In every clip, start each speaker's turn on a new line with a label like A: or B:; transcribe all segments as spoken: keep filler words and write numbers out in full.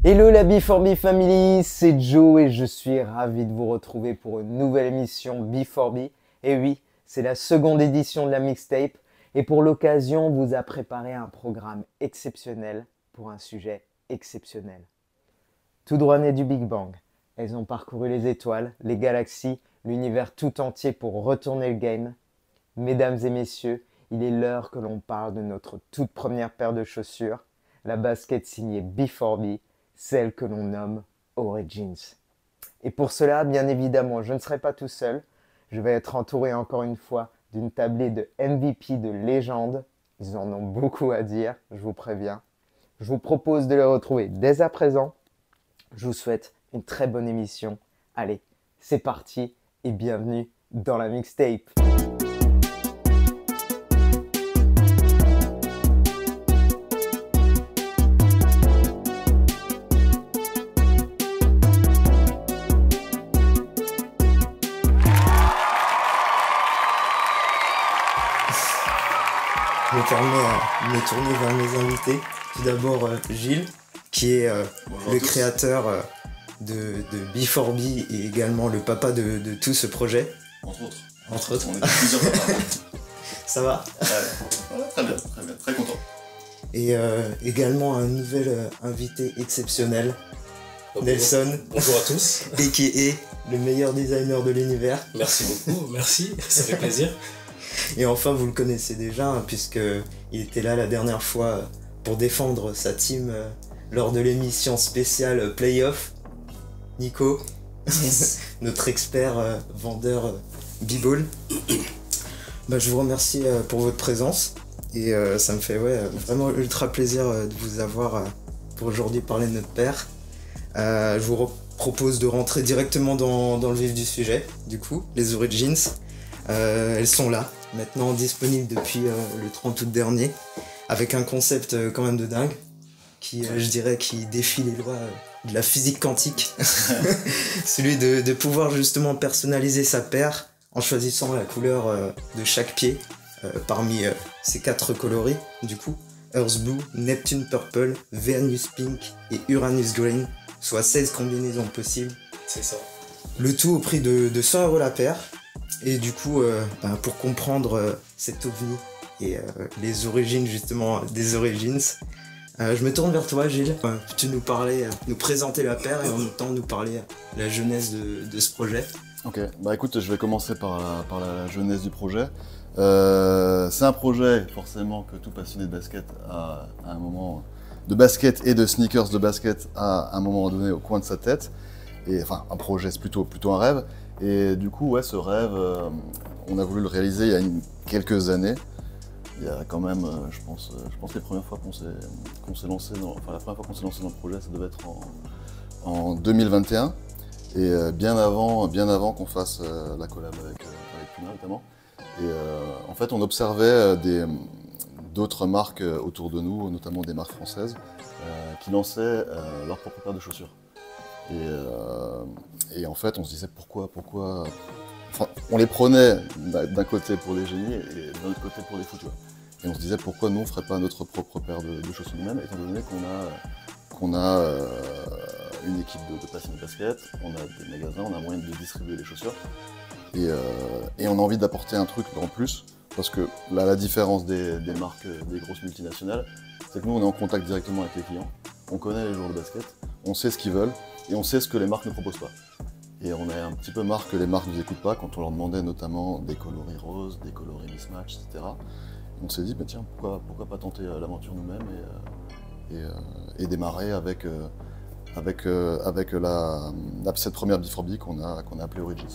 A: Hello la B four B Family, c'est Joe et je suis ravi de vous retrouver pour une nouvelle émission B four B. Et oui, c'est la seconde édition de la mixtape et pour l'occasion, on vous a préparé un programme exceptionnel pour un sujet exceptionnel. Tout droit né du Big Bang, elles ont parcouru les étoiles, les galaxies, l'univers tout entier pour retourner le game. Mesdames et messieurs, il est l'heure que l'on parle de notre toute première paire de chaussures, la basket signée B four B, celle que l'on nomme Origins. Et pour cela, bien évidemment, je ne serai pas tout seul. Je vais être entouré encore une fois d'une tablée de M V P de légende. Ils en ont beaucoup à dire, je vous préviens. Je vous propose de les retrouver dès à présent. Je vous souhaite une très bonne émission. Allez, c'est parti et bienvenue dans la mixtape.
B: Je me permets de me tourner vers mes invités. Tout d'abord euh, Gilles, qui est euh, le créateur euh, de, de B four B et également le papa de, de tout ce projet.
C: Entre autres.
B: Entre autres.
C: On est plusieurs papas.
B: Ça va?
C: Ouais. Ouais, très bien, très bien, très content.
B: Et euh, également un nouvel euh, invité exceptionnel,
D: Oh,
B: Nelson.
D: Bonjour à tous.
B: A K A le meilleur designer de l'univers.
D: Merci beaucoup, merci, ça fait plaisir.
B: Et enfin, vous le connaissez déjà, hein, puisqu'il était là la dernière fois pour défendre sa team euh, lors de l'émission spéciale euh, Playoff. Nico, notre expert euh, vendeur euh, b-ball. Bah, je vous remercie euh, pour votre présence. Et euh, ça me fait ouais, vraiment ultra plaisir euh, de vous avoir euh, pour aujourd'hui parler de notre père. Euh, je vous re- propose de rentrer directement dans, dans le vif du sujet, du coup, les Origins. Euh, elles sont là, maintenant disponibles depuis euh, le trente août dernier, avec un concept euh, quand même de dingue, qui, euh, je dirais, qui défie les lois euh, de la physique quantique. Celui de, de pouvoir justement personnaliser sa paire en choisissant la couleur euh, de chaque pied, euh, parmi euh, ces quatre coloris, du coup, Earth Blue, Neptune Purple, Venus Pink et Uranus Green, soit seize combinaisons possibles.
D: C'est ça.
B: Le tout au prix de, de cent euros la paire. Et du coup, euh, bah, pour comprendre euh, cet ovni et euh, les origines justement des Origins, euh, je me tourne vers toi Gilles. Euh, Peux-tu nous parler, euh, nous présenter la paire et en même temps nous parler de la jeunesse de, de ce projet?
C: Ok, bah écoute, je vais commencer par la, par la jeunesse du projet. Euh, c'est un projet forcément que tout passionné de basket a à un moment, de basket et de sneakers de basket à un moment donné au coin de sa tête. Et enfin, un projet, c'est plutôt, plutôt un rêve. Et du coup, ouais, ce rêve, euh, on a voulu le réaliser il y a une, quelques années. Il y a quand même, euh, je pense, euh, je pense que les premières fois qu'on s'est, qu'on s'est lancé dans, enfin la première fois qu'on s'est lancé dans le projet, ça devait être en, en deux mille vingt et un. Et euh, bien avant, bien avant qu'on fasse euh, la collab avec, euh, avec Puma notamment. Et euh, en fait, on observait euh, des, d'autres marques euh, autour de nous, notamment des marques françaises, euh, qui lançaient euh, leur propre paire de chaussures. Et, euh, et en fait, on se disait pourquoi, pourquoi. Enfin, on les prenait d'un côté pour des génies et d'un autre côté pour des fous, tu vois. Et on se disait pourquoi nous on ferait pas notre propre paire de, de chaussures nous-mêmes, étant donné qu'on a, qu'on a euh, une équipe de, de passionnés de basket, on a des magasins, on a moyen de distribuer les chaussures. Et, euh, et on a envie d'apporter un truc en plus, parce que là, la différence des, des marques, des grosses multinationales, c'est que nous on est en contact directement avec les clients, on connaît les joueurs de basket, on sait ce qu'ils veulent. Et on sait ce que les marques ne proposent pas. Et on a un petit peu marre que les marques ne nous écoutent pas quand on leur demandait notamment des coloris roses, des coloris mismatch, et cetera. Et on s'est dit, bah tiens, pourquoi, pourquoi pas tenter l'aventure nous-mêmes et, euh, et, euh, et démarrer avec, euh, avec, euh, avec la, la, cette première B four B qu'on a, qu'on a appelée Origins.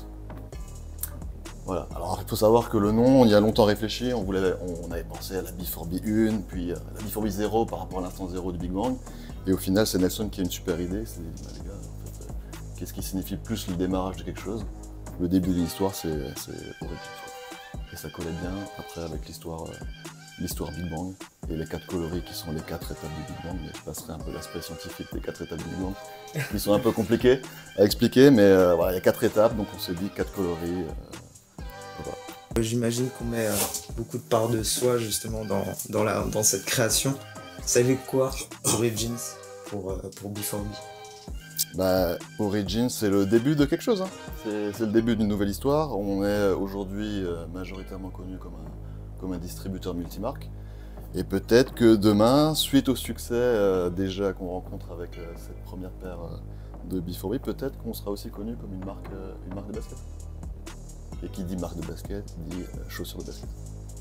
C: Voilà. Alors il faut savoir que le nom, on y a longtemps réfléchi, on, voulait, on, on avait pensé à la B four B un, puis euh, la B four B zéro par rapport à l'instant zéro du Big Bang. Et au final, c'est Nelson qui a une super idée. C'est dit, bah, les gars, en fait, euh, qu'est-ce qui signifie plus le démarrage de quelque chose? Le début de l'histoire, c'est Origins. Et ça collait bien après avec l'histoire euh, l'histoire Big Bang et les quatre coloris qui sont les quatre étapes du Big Bang. Mais je passerai un peu l'aspect scientifique des quatre étapes du Big Bang, qui sont un peu compliqués à expliquer, mais euh, voilà, il y a quatre étapes, donc on s'est dit quatre coloris. Euh, voilà.
B: J'imagine qu'on met euh, beaucoup de part de soi justement dans, dans, la, dans cette création. Vous savez quoi, Origins? pour, euh, pour B four B?
C: Bah, Origins, c'est le début de quelque chose. Hein. C'est c'est le début d'une nouvelle histoire. On est aujourd'hui euh, majoritairement connu comme un, comme un distributeur multimarque. Et peut-être que demain, suite au succès euh, déjà qu'on rencontre avec euh, cette première paire euh, de B four B, peut-être qu'on sera aussi connu comme une marque, euh, une marque de basket. Et qui dit marque de basket, dit euh, chaussures de basket.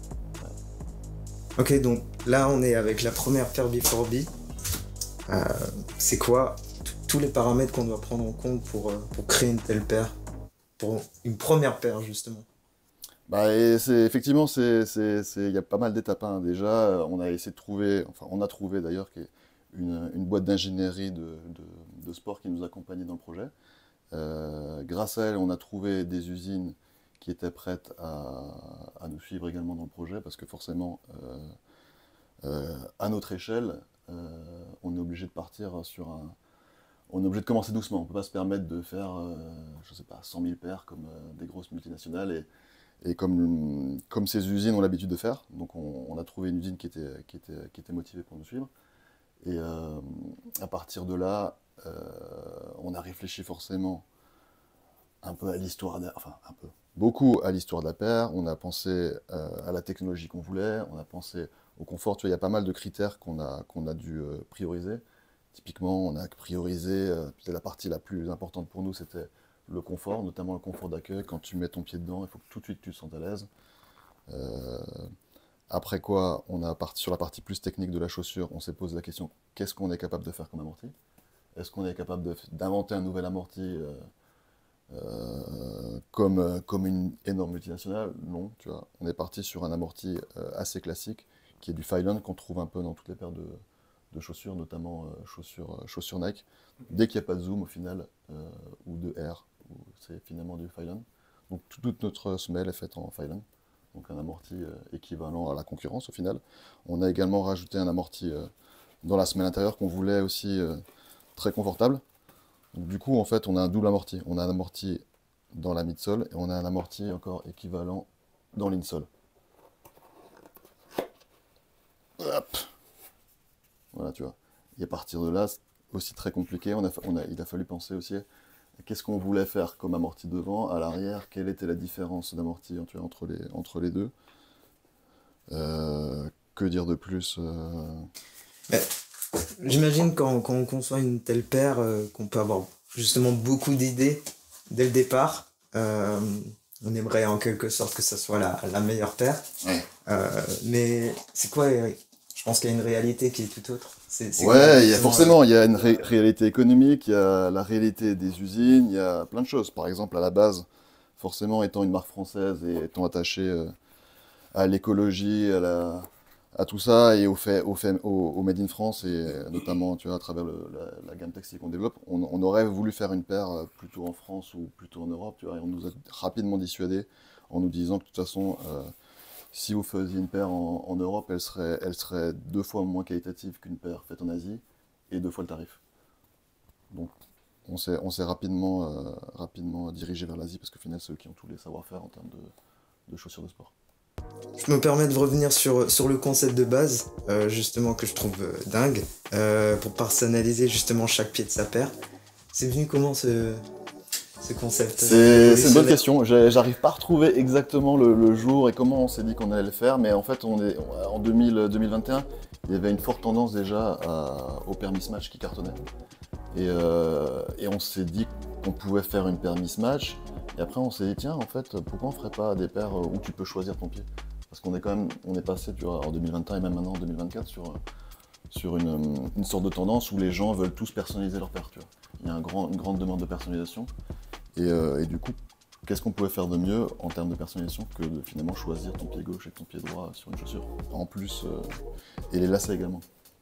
B: Ok, donc là on est avec la première paire B four B. Euh, c'est quoi t- tous les paramètres qu'on doit prendre en compte pour, euh, pour créer une telle paire? Pour une première paire justement.
C: Bah, et c'est effectivement, c'est, c'est, c'est- il y a pas mal d'étapes. Hein. Déjà, euh, on a essayé de trouver, enfin, on a trouvé d'ailleurs qu'il y a une, une boîte d'ingénierie de, de- de sport qui nous accompagnait dans le projet. Euh, grâce à elle, on a trouvé des usines qui étaient prêtes à, à nous suivre également dans le projet, parce que forcément, euh, euh, à notre échelle, euh, on est obligé de partir sur un, on est obligé de commencer doucement. On ne peut pas se permettre de faire, euh, je sais pas, cent mille paires comme euh, des grosses multinationales. Et, et comme, comme ces usines ont l'habitude de faire, donc on, on a trouvé une usine qui était, qui était, qui était motivée pour nous suivre. Et euh, à partir de là, euh, on a réfléchi forcément un peu à l'histoire, de- enfin un peu, beaucoup à l'histoire de la paire. On a pensé euh, à la technologie qu'on voulait, on a pensé au confort. Tu vois, il y a pas mal de critères qu'on a, qu'on a dû euh, prioriser. Typiquement, on a priorisé, euh, peut-être la partie la plus importante pour nous, c'était le confort, notamment le confort d'accueil. Quand tu mets ton pied dedans, il faut que tout de suite tu te sentes à l'aise. Euh, après quoi, on a parti sur la partie plus technique de la chaussure, on s'est posé la question, qu'est-ce qu'on est capable de faire comme amorti? Est-ce qu'on est capable de- d'inventer un nouvel amorti euh, euh, comme, euh, comme une énorme multinationale? Non, tu vois. On est parti sur un amorti euh, assez classique, qui est du Phylon, qu'on trouve un peu dans toutes les paires de, de chaussures, notamment euh, chaussures, euh, chaussures Nike. Dès qu'il n'y a pas de zoom au final, euh, ou de air, ou c'est finalement du Phylon. Donc tout- toute notre semelle est faite en Phylon, donc un amorti euh, équivalent à la concurrence au final. On a également rajouté un amorti euh, dans la semelle intérieure qu'on voulait aussi euh, très confortable. Donc, du coup, en fait, on a un double amorti. On a un amorti dans la midsole et on a un amorti encore équivalent dans l'insole. Hop. Voilà, tu vois. Et à partir de là, c'est aussi très compliqué. On a, fa- on a- il a fallu penser aussi à qu'est-ce qu'on voulait faire comme amorti devant, à l'arrière, quelle était la différence d'amorti, tu vois, entre les, entre les deux. Euh, que dire de plus euh,
B: Mais j'imagine quand, quand on conçoit une telle paire euh, qu'on peut avoir justement beaucoup d'idées dès le départ. Euh, on aimerait en quelque sorte que ça soit la, la meilleure paire.
C: Ouais.
B: Euh, mais c'est quoi, Eric? Je pense qu'il y a une réalité qui est tout autre. C'est, c'est quoi,
C: Ouais, il y a
B: justement,
C: forcément, il y a une ré- réalité économique, il y a la réalité des usines, il y a plein de choses. Par exemple, à la base, forcément, étant une marque française et étant attaché euh, à l'écologie, à la, à tout ça, et au fait, au fait, au, au Made in France, et euh, notamment, tu vois, à travers le- la, la gamme textile qu'on développe, on, on aurait voulu faire une paire euh, plutôt en France ou plutôt en Europe, tu vois, et on nous a rapidement dissuadé en nous disant que de toute façon, euh, si vous faisiez une paire en, en Europe, elle serait, elle serait deux fois moins qualitative qu'une paire faite en Asie, et deux fois le tarif. Donc, on s'est, on s'est rapidement, euh, rapidement dirigé vers l'Asie, parce qu'au final, c'est eux qui ont tous les savoir-faire en termes de, de chaussures de sport.
B: Je me permets de revenir sur, sur le concept de base, euh, justement, que je trouve euh, dingue, euh, pour personnaliser justement chaque pied de sa paire. C'est venu comment ce, ce concept?
C: C'est, c'est une bonne question. J'ai- J'arrive pas à retrouver exactement le, le jour et comment on s'est dit qu'on allait le faire, mais en fait, on est, en deux mille, deux mille vingt et un, il y avait une forte tendance déjà à- au pair mismatch qui cartonnait. Et, euh, et on s'est dit qu'on pouvait faire une paire mismatch. Et après, on s'est dit, tiens, en fait, pourquoi on ferait pas des paires où tu peux choisir ton pied? Parce qu'on est quand même, on est passé, tu vois, en deux mille vingt et un et même maintenant en deux mille vingt-quatre sur, sur une, une sorte de tendance où les gens veulent tous personnaliser leur paire, tu vois. Il y a un grand, une grande demande de personnalisation. Et, euh, et du coup, qu'est-ce qu'on pouvait faire de mieux en termes de personnalisation que de finalement choisir ton pied gauche et ton pied droit sur une chaussure? En plus, euh, et les lacets également.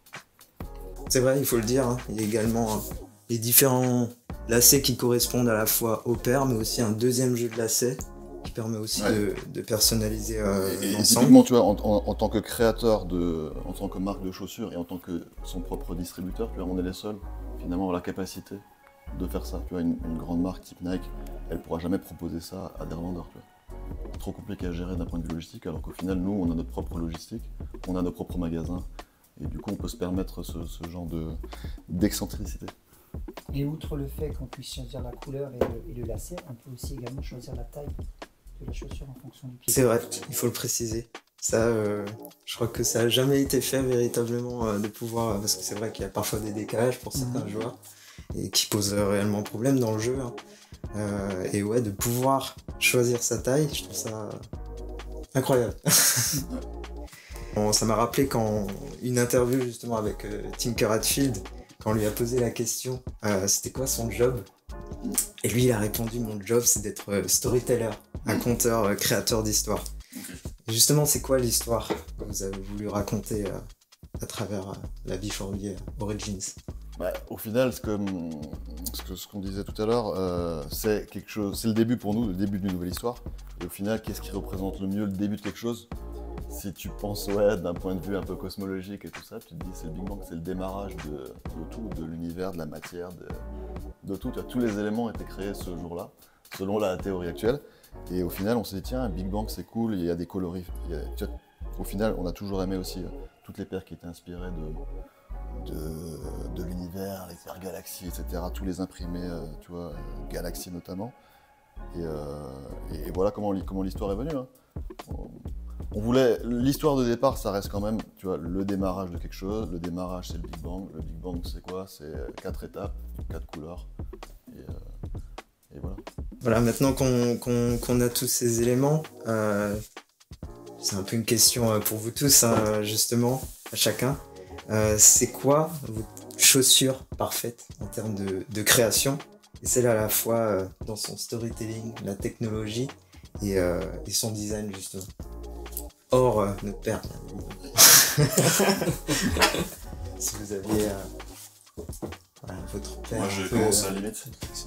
B: C'est vrai, il faut le dire, hein. Il y a également hein, les différents lacets qui correspondent à la fois au paire, mais aussi un deuxième jeu de lacets qui permet aussi
C: Ouais.
B: de, de personnaliser euh,
C: Et, et
B: l'ensemble.
C: typiquement, tu vois, en, en- en tant que créateur, de, en tant que marque de chaussures et en tant que son propre distributeur, tu vois, on est les seuls finalement à avoir la capacité de faire ça. Tu vois, une, une grande marque type Nike, elle ne pourra jamais proposer ça à des revendeurs. Tu vois. C'est trop compliqué à gérer d'un point de vue logistique, alors qu'au final, nous, on a notre propre logistique, on a nos propres magasins, et du coup, on peut se permettre ce, ce genre de, d'excentricité.
E: Et outre le fait qu'on puisse choisir la couleur et le, et le lacet, on peut aussi également choisir la taille de la chaussure en fonction du pied.
B: C'est vrai, il faut le préciser. Ça, euh, je crois que ça n'a jamais été fait véritablement euh, de pouvoir, parce que c'est vrai qu'il y a parfois des décalages pour certains
E: Mmh.
B: joueurs et qui posent euh, réellement problème dans le jeu. Hein. Euh, et ouais, de pouvoir choisir sa taille, je trouve ça euh, incroyable. Bon, ça m'a rappelé quand une interview justement avec euh, Tinker Hatfield, quand on lui a posé la question, euh, c'était quoi son job? Et lui, il a répondu, mon job, c'est d'être euh, storyteller, un conteur, euh, créateur d'histoire. Et justement, c'est quoi l'histoire que vous avez voulu raconter euh, à travers euh, la B quatre B euh, Origins?
C: Bah, au final, ce que, ce que- ce qu'on disait tout à l'heure, euh, c'est quelque chose, c'est le début pour nous, le début d'une nouvelle histoire. Et au final, qu'est-ce qui représente le mieux le début de quelque chose? Si tu penses, ouais, d'un point de vue un peu cosmologique et tout ça, tu te dis c'est le Big Bang, c'est le démarrage de, de tout, de l'univers, de la matière, de, de tout. Tu vois, tous les éléments ont été créés ce jour-là, selon la théorie actuelle. Et au final, on s'est dit, tiens, un Big Bang, c'est cool, il y a des coloris. il y a- tu vois, au final, on a toujours aimé aussi euh, toutes les paires qui étaient inspirées de, de, de l'univers, les paires galaxies, et cetera. Tous les imprimés, euh, tu vois, euh, galaxies notamment. Et, euh, et- et voilà comment, l'hi- comment l'histoire est venue. hein. On, on voulait, l'histoire de départ, ça reste quand même, tu vois, le démarrage de quelque chose. Le démarrage, c'est le Big Bang. Le Big Bang, c'est quoi? C'est euh, quatre étapes, quatre couleurs. Et, euh, et voilà.
B: Voilà, maintenant qu'on qu'on qu'on a tous ces éléments, euh, c'est un peu une question euh, pour vous tous, hein, justement, à chacun. Euh, c'est quoi votre chaussure parfaite en termes de, de création? Et celle à la fois euh, dans son storytelling, la technologie et, euh, et son design, justement. Hors euh, notre père, bien évidemment. Si vous aviez euh, voilà, votre père.
C: Moi,
B: un
C: je
B: peu,
C: commence
B: euh,
C: à la limite.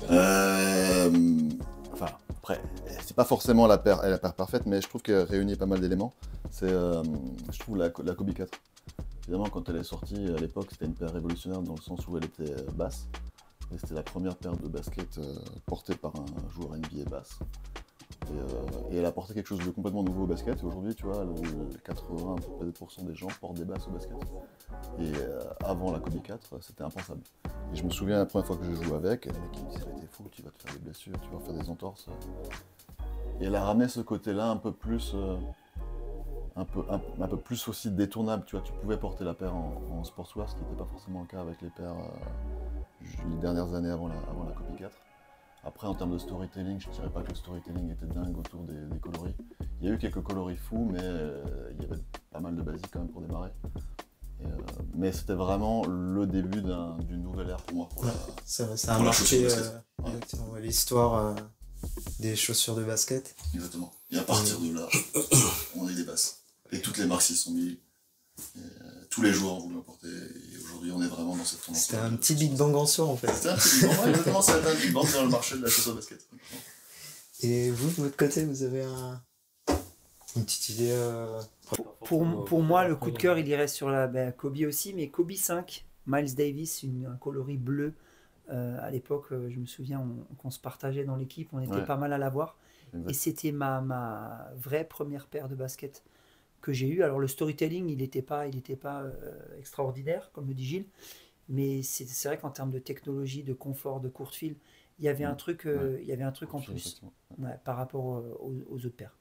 C: Euh, enfin, après, c'est pas forcément la paire, la paire parfaite, mais je trouve qu'elle réunit pas mal d'éléments. C'est, euh, je trouve, la, la Kobe quatre. Évidemment, quand elle est sortie à l'époque, c'était une paire révolutionnaire dans le sens où elle était euh, basse. Et c'était la première paire de basket euh, portée par un joueur N B A basse. Et, euh, et elle a apporté quelque chose de complètement nouveau au basket. Et aujourd'hui, tu vois, le, le quatre-vingts pour cent des gens portent des basses au basket. Et euh, avant la Kobe quatre, c'était impensable. Et je me souviens la première fois que je jouais avec, les mecs ils me disaient mais t'es fou, tu vas te faire des blessures, tu vas faire des entorses. Et elle a ramené ce côté-là un peu plus, euh, un peu, un, un peu plus aussi détournable. Tu vois, tu pouvais porter la paire en, en sportswear, ce qui n'était pas forcément le cas avec les paires euh, les dernières années avant la, avant la Kobe quatre. Après, en termes de storytelling, je ne dirais pas que le storytelling était dingue autour des, des coloris. Il y a eu quelques coloris fous, mais euh, il y avait pas mal de basiques quand même pour démarrer. Et, euh, mais c'était vraiment le début d'un- d'une nouvelle ère pour moi. Pour la-
B: Ça, ça a
C: Pour la chaussure
B: marqué
C: de
B: euh,
C: basket. Ouais.
B: exactement, ouais, l'histoire euh, des chaussures de basket.
C: Exactement. Et à partir de là, on a eu des basses. Et toutes les marques s'y sont mises. Et, euh, tous les joueurs ont voulu en porter. Et aujourd'hui, on est vraiment dans cette tendance.
B: C'était un petit Big Bang en soi en fait.
C: C'était un petit Big Bang. Ouais, exactement, c'était un Big Bang dans le marché de la chaussure de basket.
B: Et vous, de votre côté, vous avez un... une petite idée euh...
E: Pour, pour moi, le coup de cœur, il irait sur la ben, Kobe aussi, mais Kobe cinq, Miles Davis, une, un coloris bleu. Euh, à l'époque, euh, je me souviens on- qu'on se partageait dans l'équipe, on était
C: Ouais.
E: pas mal à l'avoir.
C: Exact.
E: Et c'était ma, ma vraie première paire de baskets que j'ai eue. Alors le storytelling, il n'était pas, il était pas euh, extraordinaire, comme le dit Gilles, mais c'est c'est vrai qu'en termes de technologie, de confort, de courte file, il y avait un truc, euh, il y avait un truc en plus
C: Effectivement.
E: ouais, par rapport euh, aux, aux autres paires.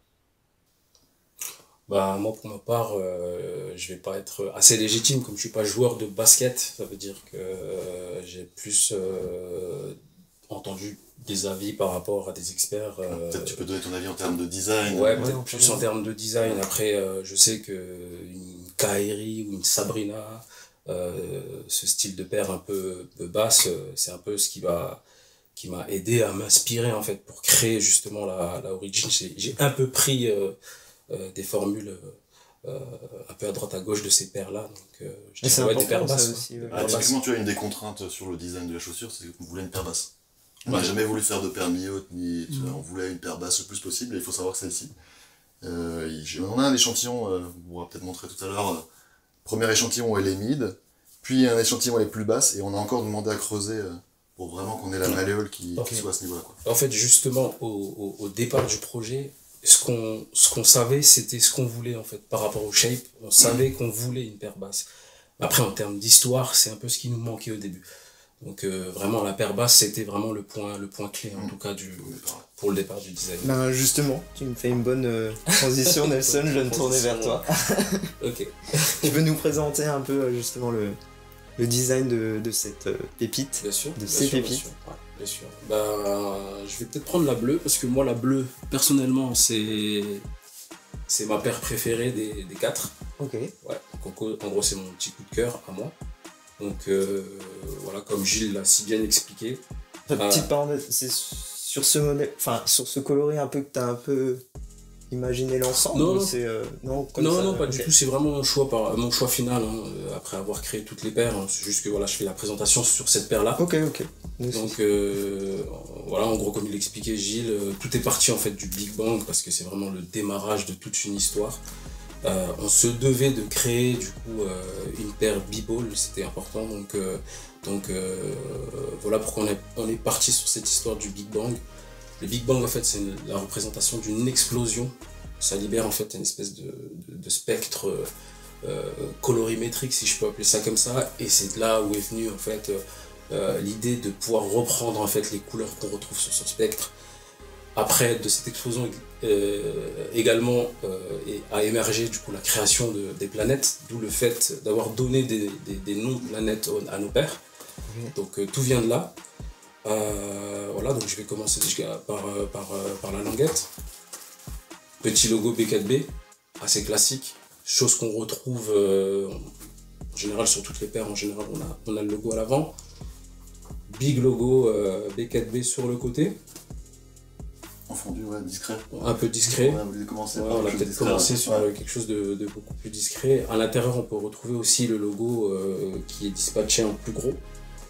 D: Bah, moi, pour ma part, euh, je vais pas être assez légitime, comme je suis pas joueur de basket. Ça veut dire que euh, j'ai plus euh, entendu des avis par rapport à des experts. euh,
C: Peut-être tu peux donner ton avis en termes de design.
D: Ouais,
B: Ouais,
D: peut-être
B: on
D: plus
B: peut-
D: en termes de design. Après, euh, je sais que une Kairi ou une Sabrina, euh, ce style de paire un peu, peu basse, euh, c'est un peu ce qui va qui m'a aidé à m'inspirer en fait pour créer justement la, la Origin. J'ai j'ai un peu pris euh, euh, des formules euh, un peu à droite à gauche de ces paires là. Donc euh, je
B: Mais c'est
D: dirais ouais, des paires
B: important, ça
D: basses.
B: aussi,
D: quoi.
B: ouais.
D: Des
C: Ah,
D: paires basses.
C: typiquement, tu as une des contraintes sur le design de la chaussure, c'est qu'on voulait une paire basse. On n'a jamais voulu faire de paire mi-haute, ni, tu vois, on voulait une paire basse le plus possible, et il faut savoir que celle-ci. Euh, j'ai- on a un échantillon, euh, on pourra peut-être montrer tout à l'heure. euh, premier échantillon où elle est mid, puis un échantillon où elle est plus basse, et on a encore demandé à creuser euh, pour vraiment qu'on ait la malléole qui,
D: Ok.
C: qui soit à ce niveau-là. Quoi.
D: En fait, justement, au, au, au départ du projet, ce qu'on ce qu'on savait, c'était ce qu'on voulait en fait par rapport au shape. On savait qu'on voulait une paire basse. Après, en termes d'histoire, c'est un peu ce qui nous manquait au début. Donc euh, vraiment, la paire basse, c'était vraiment le point le point clé en tout cas du pour le départ du design.
B: Ben justement, tu me fais une bonne euh, transition, Nelson. Je vais me tourner vers toi.
D: Ok.
B: Tu veux nous présenter un peu euh, justement le, le design de, de cette euh, pépite,
D: Bien sûr.
B: de
D: bien
B: ces
D: sûr,
B: pépites.
D: Bien sûr. Ouais, bien sûr. Bah, je vais peut-être prendre la bleue parce que moi, la bleue, personnellement, c'est c'est ma paire préférée des, des quatre.
B: Ok.
D: Ouais. Donc, en en gros, c'est mon petit coup de cœur à moi. Donc euh, voilà, comme Gilles l'a si bien expliqué.
B: Enfin,
D: Euh,
B: petite parenthèse, c'est sur ce modèle, enfin sur ce coloris un peu que t'as un peu imaginé l'ensemble.
D: Non,
B: ou
D: non.
B: c'est euh, non, comme
D: non,
B: ça,
D: non, pas
B: ok.
D: du tout. C'est vraiment mon choix, par, mon choix final. Hein, euh, après avoir créé toutes les paires, hein. C'est juste que voilà, je fais la présentation sur cette paire-là.
B: Ok, ok. Nous, c'est-
D: Donc euh, voilà, en gros, comme il l'expliquait Gilles, euh, tout est parti en fait du Big Bang parce que c'est vraiment le démarrage de toute une histoire. Euh, on se devait de créer du coup euh, une paire B-Ball, c'était important. Donc, euh, donc euh, voilà pourquoi on est, on est parti sur cette histoire du Big Bang. Le Big Bang en fait c'est une- la représentation d'une explosion. Ça libère en fait une espèce de, de, de spectre euh, colorimétrique si je peux appeler ça comme ça. Et c'est de là où est venue en fait euh, euh, l'idée de pouvoir reprendre en fait les couleurs qu'on retrouve sur ce spectre. Après, de cette explosion euh, également euh, et a émergé du coup la création de, des planètes, d'où le fait d'avoir donné des, des, des noms de planètes au- à nos pères.
B: Ok.
D: Donc euh, tout vient de là. Euh, voilà, donc je vais commencer déjà par, euh, par, euh, par la languette. Petit logo B quatre B, assez classique, chose qu'on retrouve euh, en général sur toutes les paires. En général, on a, on a le logo à l'avant. Big logo euh, B quatre B sur le côté.
C: En fondu, ouais, discret.
D: Un peu discret.
C: On a voulu commencer
D: Ouais,
C: par
D: on a
C: quelque chose
D: peut-être
C: de discret,
D: commencé
C: ouais.
D: sur
C: Ouais.
D: euh, quelque chose de, de beaucoup plus discret. À l'intérieur, on peut retrouver aussi le logo euh, qui est dispatché en plus gros.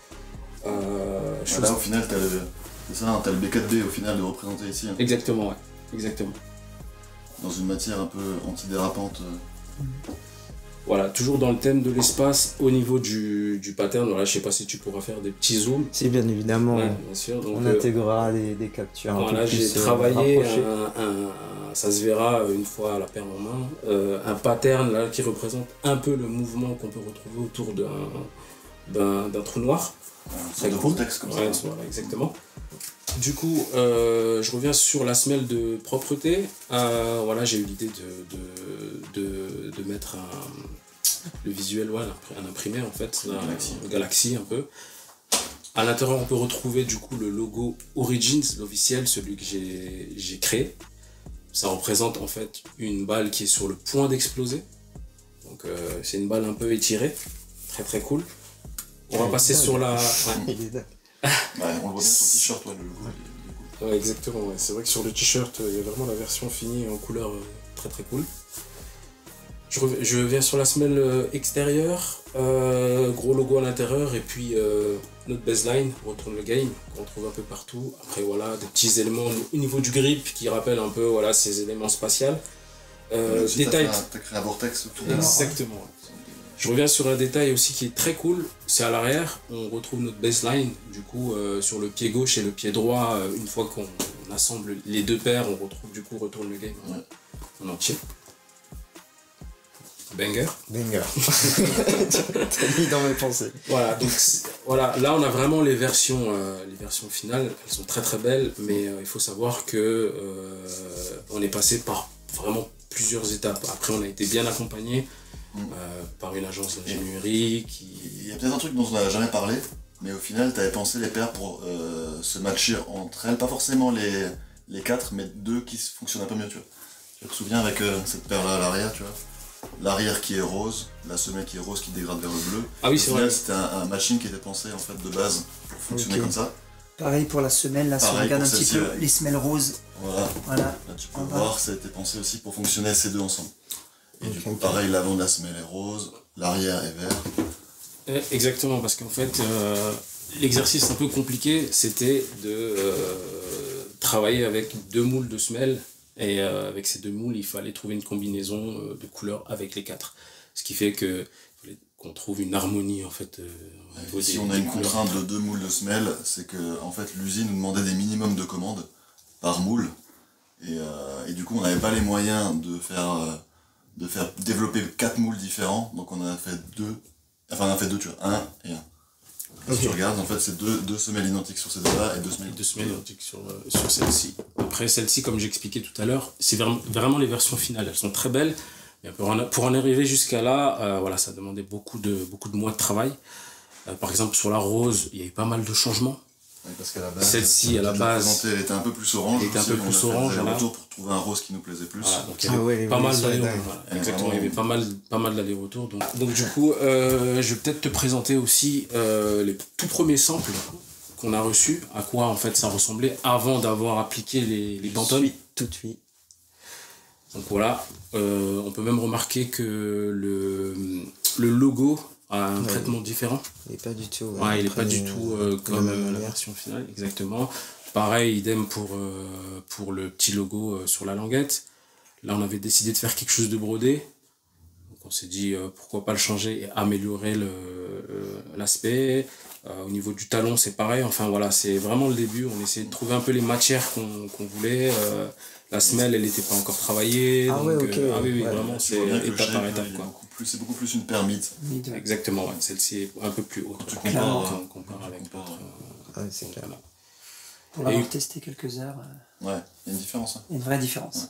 D: Euh, chose-
C: Là, au final, t'as le, c'est ça, hein, t'as le B quatre B au final de représenter ici, hein,
D: Exactement, ouais. Exactement.
C: dans une matière un peu antidérapante. euh.
D: Voilà, toujours dans le thème de l'espace, au niveau du, du pattern. Voilà, je sais pas si tu pourras faire des petits zooms.
B: Si, bien évidemment,
D: Ouais, bien sûr. Donc,
B: on
D: euh,
B: intégrera des, des captures un
D: voilà,
B: peu
D: j'ai
B: plus euh,
D: travaillé
B: rapprochées.
D: un, un- un- ça se verra une fois à la paire en main, euh, un pattern là qui représente un peu le mouvement qu'on peut retrouver autour d'un d'un d'un trou noir.
C: Un
D: Très
C: sorte de
D: cool.
C: vortex comme
D: Ouais,
C: ça.
D: voilà, exactement. Du coup, euh, je reviens sur la semelle de propreté. Euh, voilà, j'ai eu l'idée de, de, de, de mettre un, le visuel, ouais, un imprimé en fait,
C: Le
D: un-
C: Galaxy.
D: le Galaxy un peu. À l'intérieur, on peut retrouver du coup le logo Origins, l'officiel, celui que j'ai j'ai créé. Ça représente en fait une balle qui est sur le point d'exploser. Donc euh, c'est une balle un peu étirée, très très cool. On va
B: Ouais,
D: passer
B: dingue.
D: sur la... ouais.
B: Il est dingue.
C: Ouais, on le voit bien sur le t-shirt, ouais, le logo. il est- il est cool.
D: Ouais, exactement, ouais. C'est vrai que sur le t-shirt, euh, il y a vraiment la version finie en couleur euh, très très cool. Je, rev- je viens sur la semelle euh, extérieure, euh, gros logo à l'intérieur, et puis euh, notre baseline, on retourne le game, qu'on retrouve un peu partout. Après voilà, des petits éléments au niveau du grip qui rappellent un peu voilà, ces éléments spatials. Euh,
C: Aussi, t'as
D: détail.
C: fait un- T'as créé un vortex autour de
D: Exactement. ouais. Je reviens sur un détail aussi qui est très cool, c'est à l'arrière, on retrouve notre baseline, du coup euh, sur le pied gauche et le pied droit, euh, une fois qu'on on assemble les deux paires, on retrouve du coup retourne le game en,
C: Ouais.
D: en entier. Banger.
B: Banger. T'as mis dans mes pensées.
D: Voilà, donc c'est- voilà, là on a vraiment les versions, euh, les versions finales, elles sont très très belles, mais euh, il faut savoir que euh, on est passé par vraiment plusieurs étapes. Après on a été bien accompagné
C: Mm.
D: euh, par une agence d'ingénierie qui...
C: Il y a peut-être un truc dont on n'a jamais parlé, mais au final, tu avais pensé les paires pour euh, se matcher entre elles, pas forcément les, les quatre, mais deux qui se fonctionnent un peu mieux, tu vois. Tu te souviens avec euh, cette paire-là à l'arrière, tu vois. L'arrière qui est rose, la semelle qui est rose qui dégrade vers le bleu.
D: Ah oui,
C: Au
D: c'est
C: final,
D: vrai.
C: c'était un, un matching qui était pensé en fait de base pour fonctionner
B: Ok.
C: comme ça.
E: Pareil pour la semelle, là, si on
C: Pareil
E: regarde un
C: pour
E: petit
C: celle-ci,
E: peu
C: ouais.
E: les semelles roses,
C: Voilà,
E: voilà.
C: là tu peux
E: En bas.
C: voir, ça a été pensé aussi pour fonctionner ces deux ensemble. Et du
B: Ok,
C: coup,
B: ok.
C: pareil, l'avant de la semelle est rose, l'arrière est vert.
D: Eh, Exactement, parce qu'en fait, euh, l'exercice un peu compliqué, c'était de euh, travailler avec deux moules de semelles. Et euh, avec ces deux moules, il fallait trouver une combinaison euh, de couleurs avec les quatre. Ce qui fait que il fallait qu'on trouve une harmonie en fait. euh, au niveau
C: Et si
D: des-
C: on a
D: des
C: une
D: couleurs.
C: contrainte de deux moules de semelle, c'est que en fait l'usine nous demandait des minimums de commandes par moule. Et, euh, et du coup, on n'avait pas les moyens de faire, euh, de faire développer quatre moules différents, donc on en a fait deux. Enfin, on en a fait deux, tu vois, un et un. Okay. Si tu regardes, en fait, c'est deux, deux semelles identiques sur ces deux-là et deux semelles,
D: deux semelles identiques sur, euh, sur celle-ci. Après, celle-ci, comme j'expliquais tout à l'heure, c'est vraiment, vraiment les versions finales. Elles sont très belles, mais pour en, pour en arriver jusqu'à là, euh, voilà, ça demandait beaucoup de, beaucoup de mois de travail. Euh, par exemple, sur la rose, il y a eu pas mal de changements.
C: Oui, parce qu'à la base,
D: celle-ci, à la base,
C: elle était un peu plus orange.
D: Elle était un
C: aussi,
D: peu plus orange.
C: On a fait
D: voilà.
C: retour pour trouver un rose qui nous plaisait plus.
D: Voilà, donc il y avait
A: ah ouais,
D: pas mal d'allers-retours.
C: Voilà.
D: Exactement, il y avait pas mal, pas mal d'allers-retours. Donc, donc du coup, euh, je vais peut-être te présenter aussi euh, les tout premiers samples qu'on a reçus, à quoi en fait ça ressemblait avant d'avoir appliqué les, les Pantone.
B: Tout de suite.
D: Donc voilà, euh, on peut même remarquer que le, le logo a un ouais, traitement différent.
B: Il n'est pas du tout.
D: Ouais, ouais, il n'est pas du tout euh, comme euh, la version finale, exactement. Pareil, idem pour, euh, pour le petit logo euh, sur la languette. Là, on avait décidé de faire quelque chose de brodé. Donc on s'est dit euh, pourquoi pas le changer et améliorer le, euh, l'aspect. Euh, au niveau du talon, c'est pareil. Enfin voilà, c'est vraiment le début. On essayait de trouver un peu les matières qu'on, qu'on voulait. Euh, la semelle, elle n'était pas encore travaillée.
B: Ah,
D: donc,
B: ouais, ok.
D: euh, ah oui, oui,
C: ouais,
D: vraiment, c'est étape par étape. Quoi.
C: Plus, c'est beaucoup plus une paire mid.
E: Mid, ouais.
D: Exactement, ouais. Celle-ci est un peu plus haute.
C: Tu compares,
D: quand on compare avec
C: compare,
D: d'autres.
B: Ah, ouais, c'est clair.
D: Voilà.
E: Pour l'avoir et... testé quelques heures.
C: Euh... Ouais, il y a une différence. Hein.
E: Il y a une vraie différence.
C: Ouais.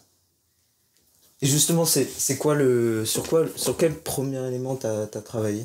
B: Et justement, c'est, c'est quoi le. Sur quoi, sur quel premier élément t'as, t'as travaillé?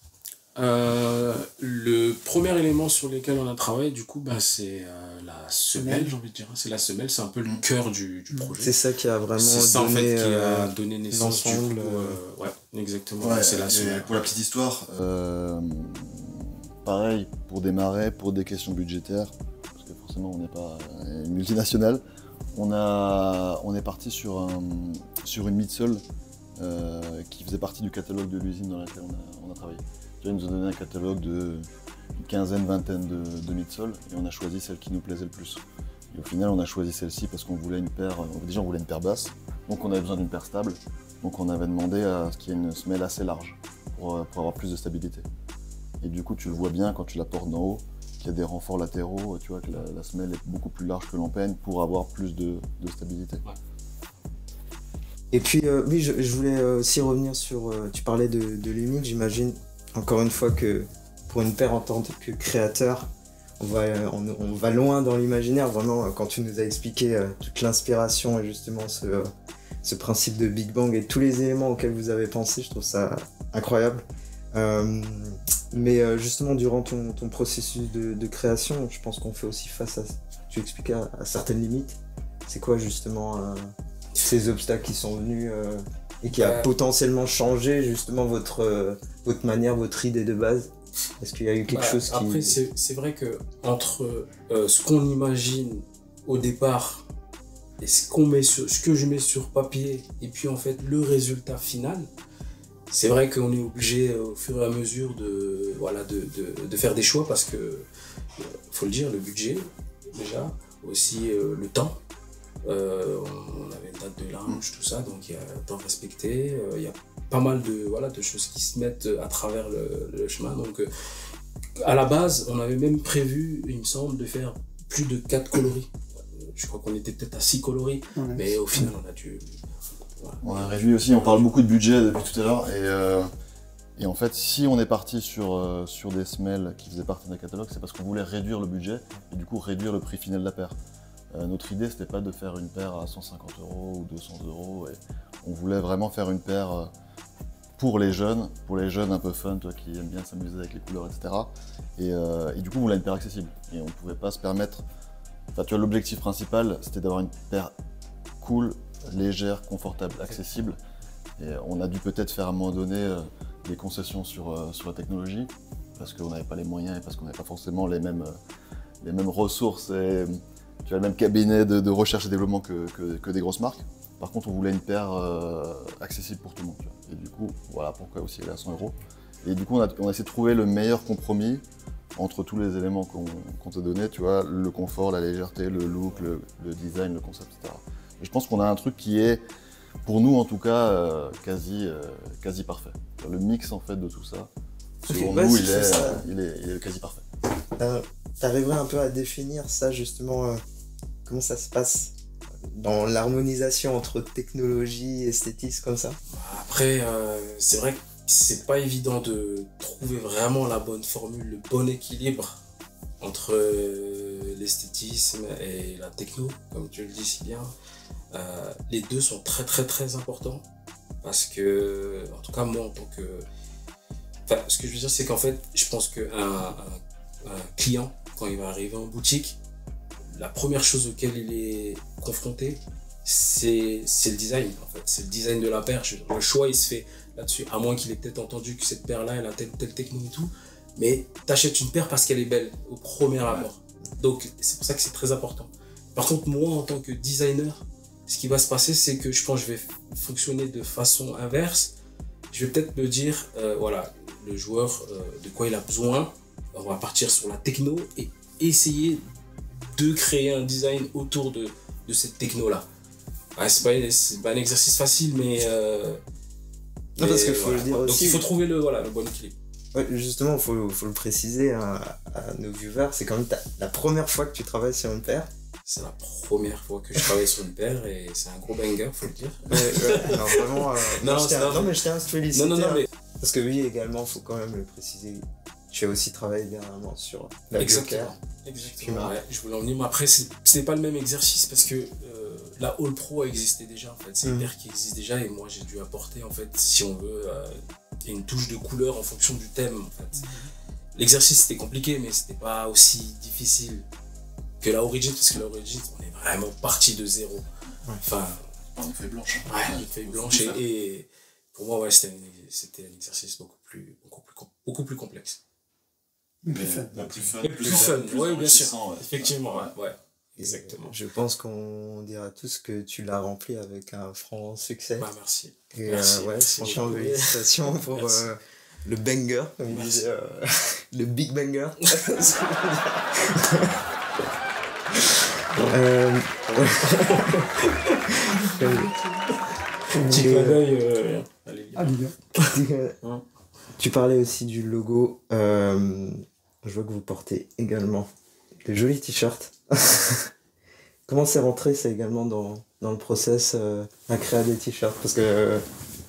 D: Euh, le premier élément sur lequel on a travaillé, du coup, bah, c'est euh, la semelle, j'ai envie de dire. C'est la semelle, c'est un peu le cœur du, du projet.
B: C'est ça qui a vraiment
D: c'est ça,
B: donné,
D: en fait, qui
B: euh,
D: a donné naissance
B: l'ensemble.
D: Du coup, euh, ouais, exactement.
C: Ouais,
D: c'est la semelle.
C: Pour la petite histoire, euh, pareil, pour démarrer, pour des questions budgétaires, parce que forcément, on n'est pas une multinationale, on, a, on est parti sur, un, sur une midsole euh, qui faisait partie du catalogue de l'usine dans laquelle on a, on a travaillé. Ils nous ont donné un catalogue de une quinzaine, vingtaine de, de midsoles et on a choisi celle qui nous plaisait le plus. Et au final, on a choisi celle-ci parce qu'on voulait une paire, déjà on voulait une paire basse, donc on avait besoin d'une paire stable, donc on avait demandé à ce qu'il y ait une semelle assez large pour, pour avoir plus de stabilité. Et du coup, tu le vois bien quand tu la portes d'en haut, qu'il y a des renforts latéraux, tu vois que la, la semelle est beaucoup plus large que l'empeigne pour avoir plus de, de stabilité.
D: Ouais.
B: Et puis, euh, oui, je, je voulais aussi revenir sur, euh, tu parlais de, de l'humide, j'imagine. Encore une fois que pour une paire en tant que créateur, on va, on, on va loin dans l'imaginaire. Vraiment, quand tu nous as expliqué euh, toute l'inspiration et justement ce, euh, ce principe de Big Bang et tous les éléments auxquels vous avez pensé, je trouve ça incroyable. Euh, mais euh, justement, durant ton, ton processus de, de création, je pense qu'on fait aussi face à, tu expliquais, à, à certaines limites. C'est quoi justement euh, ces obstacles qui sont venus euh, et qui a euh... potentiellement changé justement votre, euh, votre manière, votre idée de base? Est-ce qu'il y a eu quelque bah, chose qui...
D: Après, c'est, c'est vrai que entre euh, ce qu'on imagine au départ et ce, qu'on met sur, ce que je mets sur papier et puis en fait le résultat final, c'est vrai qu'on est obligé au fur et à mesure de, voilà, de, de, de faire des choix parce que, faut le dire, le budget déjà, aussi euh, le temps. Euh, on avait une date de linge, tout ça, donc il y a le temps respecté, euh, il y a pas mal de, voilà, de choses qui se mettent à travers le, le chemin. Donc euh, à la base, on avait même prévu, il me semble, de faire plus de quatre coloris. Je crois qu'on était peut-être à six coloris, ouais, mais au final on a dû... Voilà.
C: On a réduit aussi, on parle beaucoup de budget depuis tout à l'heure, et, euh, et en fait si on est parti sur, euh, sur des semelles qui faisaient partie d'un catalogue, c'est parce qu'on voulait réduire le budget et du coup réduire le prix final de la paire. Euh, notre idée, c'était pas de faire une paire à cent cinquante euros ou deux cents euros. Et on voulait vraiment faire une paire euh, pour les jeunes, pour les jeunes un peu fun, toi, qui aiment bien s'amuser avec les couleurs, et cetera. Et, euh, et du coup, on voulait une paire accessible. Et on pouvait pas se permettre... Enfin, tu vois, l'objectif principal, c'était d'avoir une paire cool, légère, confortable, accessible. Et on a dû peut-être faire à un moment donné euh, des concessions sur, euh, sur la technologie, parce qu'on n'avait pas les moyens et parce qu'on n'avait pas forcément les mêmes, euh, les mêmes ressources et... Tu as le même cabinet de, de recherche et développement que, que, que des grosses marques. Par contre, on voulait une paire euh, accessible pour tout le monde. Tu vois. Et du coup, voilà pourquoi aussi elle est à cent euros. Et du coup, on a, on a essayé de trouver le meilleur compromis entre tous les éléments qu'on qu'on t'a donnés, tu vois, le confort, la légèreté, le look, le, le design, le concept, et cetera. Et je pense qu'on a un truc qui est, pour nous en tout cas, euh, quasi, euh, quasi parfait. Le mix en fait de tout ça, selon
B: okay,
C: nous,
B: ouais,
C: il, est, euh, il, est, il est quasi parfait.
B: Euh, T'arriverais un peu à définir ça justement, euh, comment ça se passe, dans l'harmonisation entre technologie et esthétisme comme ça?
D: Après, euh, c'est vrai que c'est pas évident de trouver vraiment la bonne formule, le bon équilibre entre euh, l'esthétisme et la techno, comme tu le dis si bien. Euh, les deux sont très très très importants parce que, en tout cas moi en tant que... Enfin, ce que je veux dire c'est qu'en fait, je pense qu'un un, un client, quand il va arriver en boutique, la première chose auquel il est confronté, c'est le design en fait, c'est le design de la paire. Le choix il se fait là-dessus, à moins qu'il ait peut-être entendu que cette paire-là, elle a telle, telle techno et tout, mais t'achètes une paire parce qu'elle est belle au premier abord. Donc c'est pour ça que c'est très important. Par contre, moi en tant que designer, ce qui va se passer, c'est que je pense que je vais fonctionner de façon inverse. Je vais peut-être me dire, euh, voilà, le joueur, euh, de quoi il a besoin, on va partir sur la techno et essayer de créer un design autour de, de cette techno-là. Ouais, c'est pas, pas un exercice facile, mais... Euh,
B: non,
D: mais
B: parce qu'il faut
D: voilà.
B: le dire
D: Donc
B: aussi.
D: il faut trouver le, voilà, le bon équilibre.
B: Ouais, justement, il faut, faut le préciser à, à nos viewers, c'est quand même ta, la première fois que tu travailles sur une paire.
D: C'est la première fois que je travaille sur une paire et c'est un gros banger, faut le dire.
B: Ouais, ouais, non, vraiment, euh,
D: Non,
B: non, je tiens,
D: non,
B: non, mais je tiens à te féliciter.
D: Non, non, non,
B: hein.
D: mais
B: Parce que oui, également, il faut quand même le préciser. Tu as aussi travaillé dernièrement sur la
D: exactement.
B: Joker.
D: Exactement. Ouais, je voulais en venir, mais après, ce n'est pas le même exercice parce que euh, la All Pro existait déjà en fait. C'est une
B: Mm.
D: paire qui existe déjà et moi j'ai dû apporter en fait, si on veut, euh, une touche de couleur en fonction du thème en fait. L'exercice c'était compliqué, mais c'était pas aussi difficile que la Origin parce que la Origin, on est vraiment parti de zéro.
B: Ouais.
D: Enfin,
C: Une feuille blanche.
D: ouais, une feuille blanche et, et pour moi, ouais, c'était un, c'était un exercice beaucoup plus, beaucoup plus, com- beaucoup plus complexe.
C: Mais plus fun. Plus fun,
D: Et plus fun, oui, bien sûr.
C: enrichissant, ouais.
D: Effectivement, ouais, ouais.
B: Et
D: Exactement.
B: Je pense qu'on dira tous que tu l'as rempli avec un franc succès.
D: Bah, merci.
B: Et
D: merci,
B: euh, ouais,
D: merci
B: franchement,
D: beaucoup.
B: félicitations pour
D: Merci.
B: euh, le banger, comme il
D: Merci.
B: disait, euh, le big banger. euh,
D: Petit clin d'œil, euh, allez,
E: Ah, dis donc.
B: Tu parlais aussi du logo. Euh, je vois que vous portez également de jolis t-shirts. Comment c'est rentré ça également dans, dans le process euh, à créer des t-shirts? Parce que euh,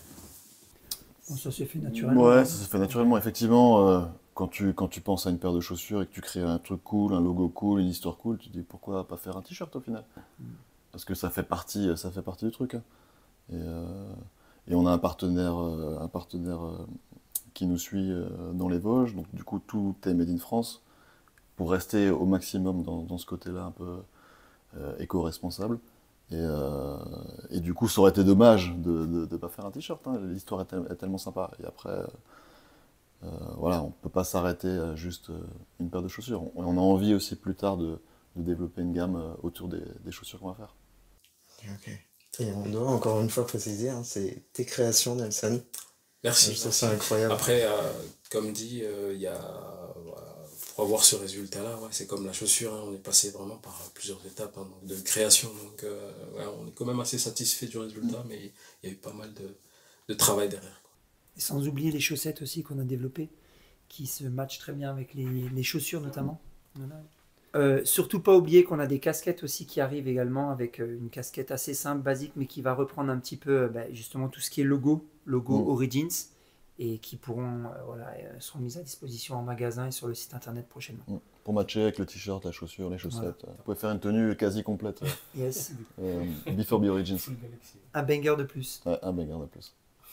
E: Bon, ça s'est fait naturellement.
C: Ouais, ça se fait naturellement. Effectivement, euh, quand, tu, quand tu penses à une paire de chaussures et que tu crées un truc cool, un logo cool, une histoire cool, tu te dis pourquoi pas faire un t-shirt au final? Parce que ça fait partie, ça fait partie du truc. Hein. Et, euh, et on a un partenaire, euh, un partenaire euh, qui nous suit euh, dans les Vosges, donc du coup tout est made in France pour rester au maximum dans, dans ce côté-là un peu euh, éco-responsable. Et, euh, et du coup, ça aurait été dommage de ne pas faire un t-shirt. Hein. L'histoire est, tel- est tellement sympa. Et après, euh, voilà, on ne peut pas s'arrêter à juste euh, une paire de chaussures. On, on a envie aussi plus tard de, de développer une gamme euh, autour des, des chaussures qu'on va faire.
B: ok. Et on doit encore une fois préciser, hein, c'est tes créations, Nelson.
D: Merci.
B: Ça,
D: merci.
B: c'est incroyable.
D: Après, euh, comme dit, euh, il y a, voilà, pour avoir ce résultat-là, ouais, c'est comme la chaussure, hein, on est passé vraiment par plusieurs étapes hein, donc de création. Donc, euh, ouais, on est quand même assez satisfait du résultat, mais il y a eu pas mal de, de travail derrière. Quoi.
E: Et sans oublier les chaussettes aussi qu'on a développées, qui se matchent très bien avec les, les chaussures notamment. Voilà. Euh, surtout pas oublier qu'on a des casquettes aussi qui arrivent également avec euh, une casquette assez simple, basique, mais qui va reprendre un petit peu euh, bah, justement tout ce qui est logo, logo
C: Mm.
E: Origins, et qui pourront, euh, voilà, euh, seront mises à disposition en magasin et sur le site internet prochainement.
C: Pour matcher avec le t-shirt, la chaussure, les chaussettes.
E: Voilà.
C: euh, Vous pouvez faire une tenue quasi complète. euh,
E: Yes,
C: euh, Before Be Origins.
E: un banger de plus.
C: Ouais, un banger de plus.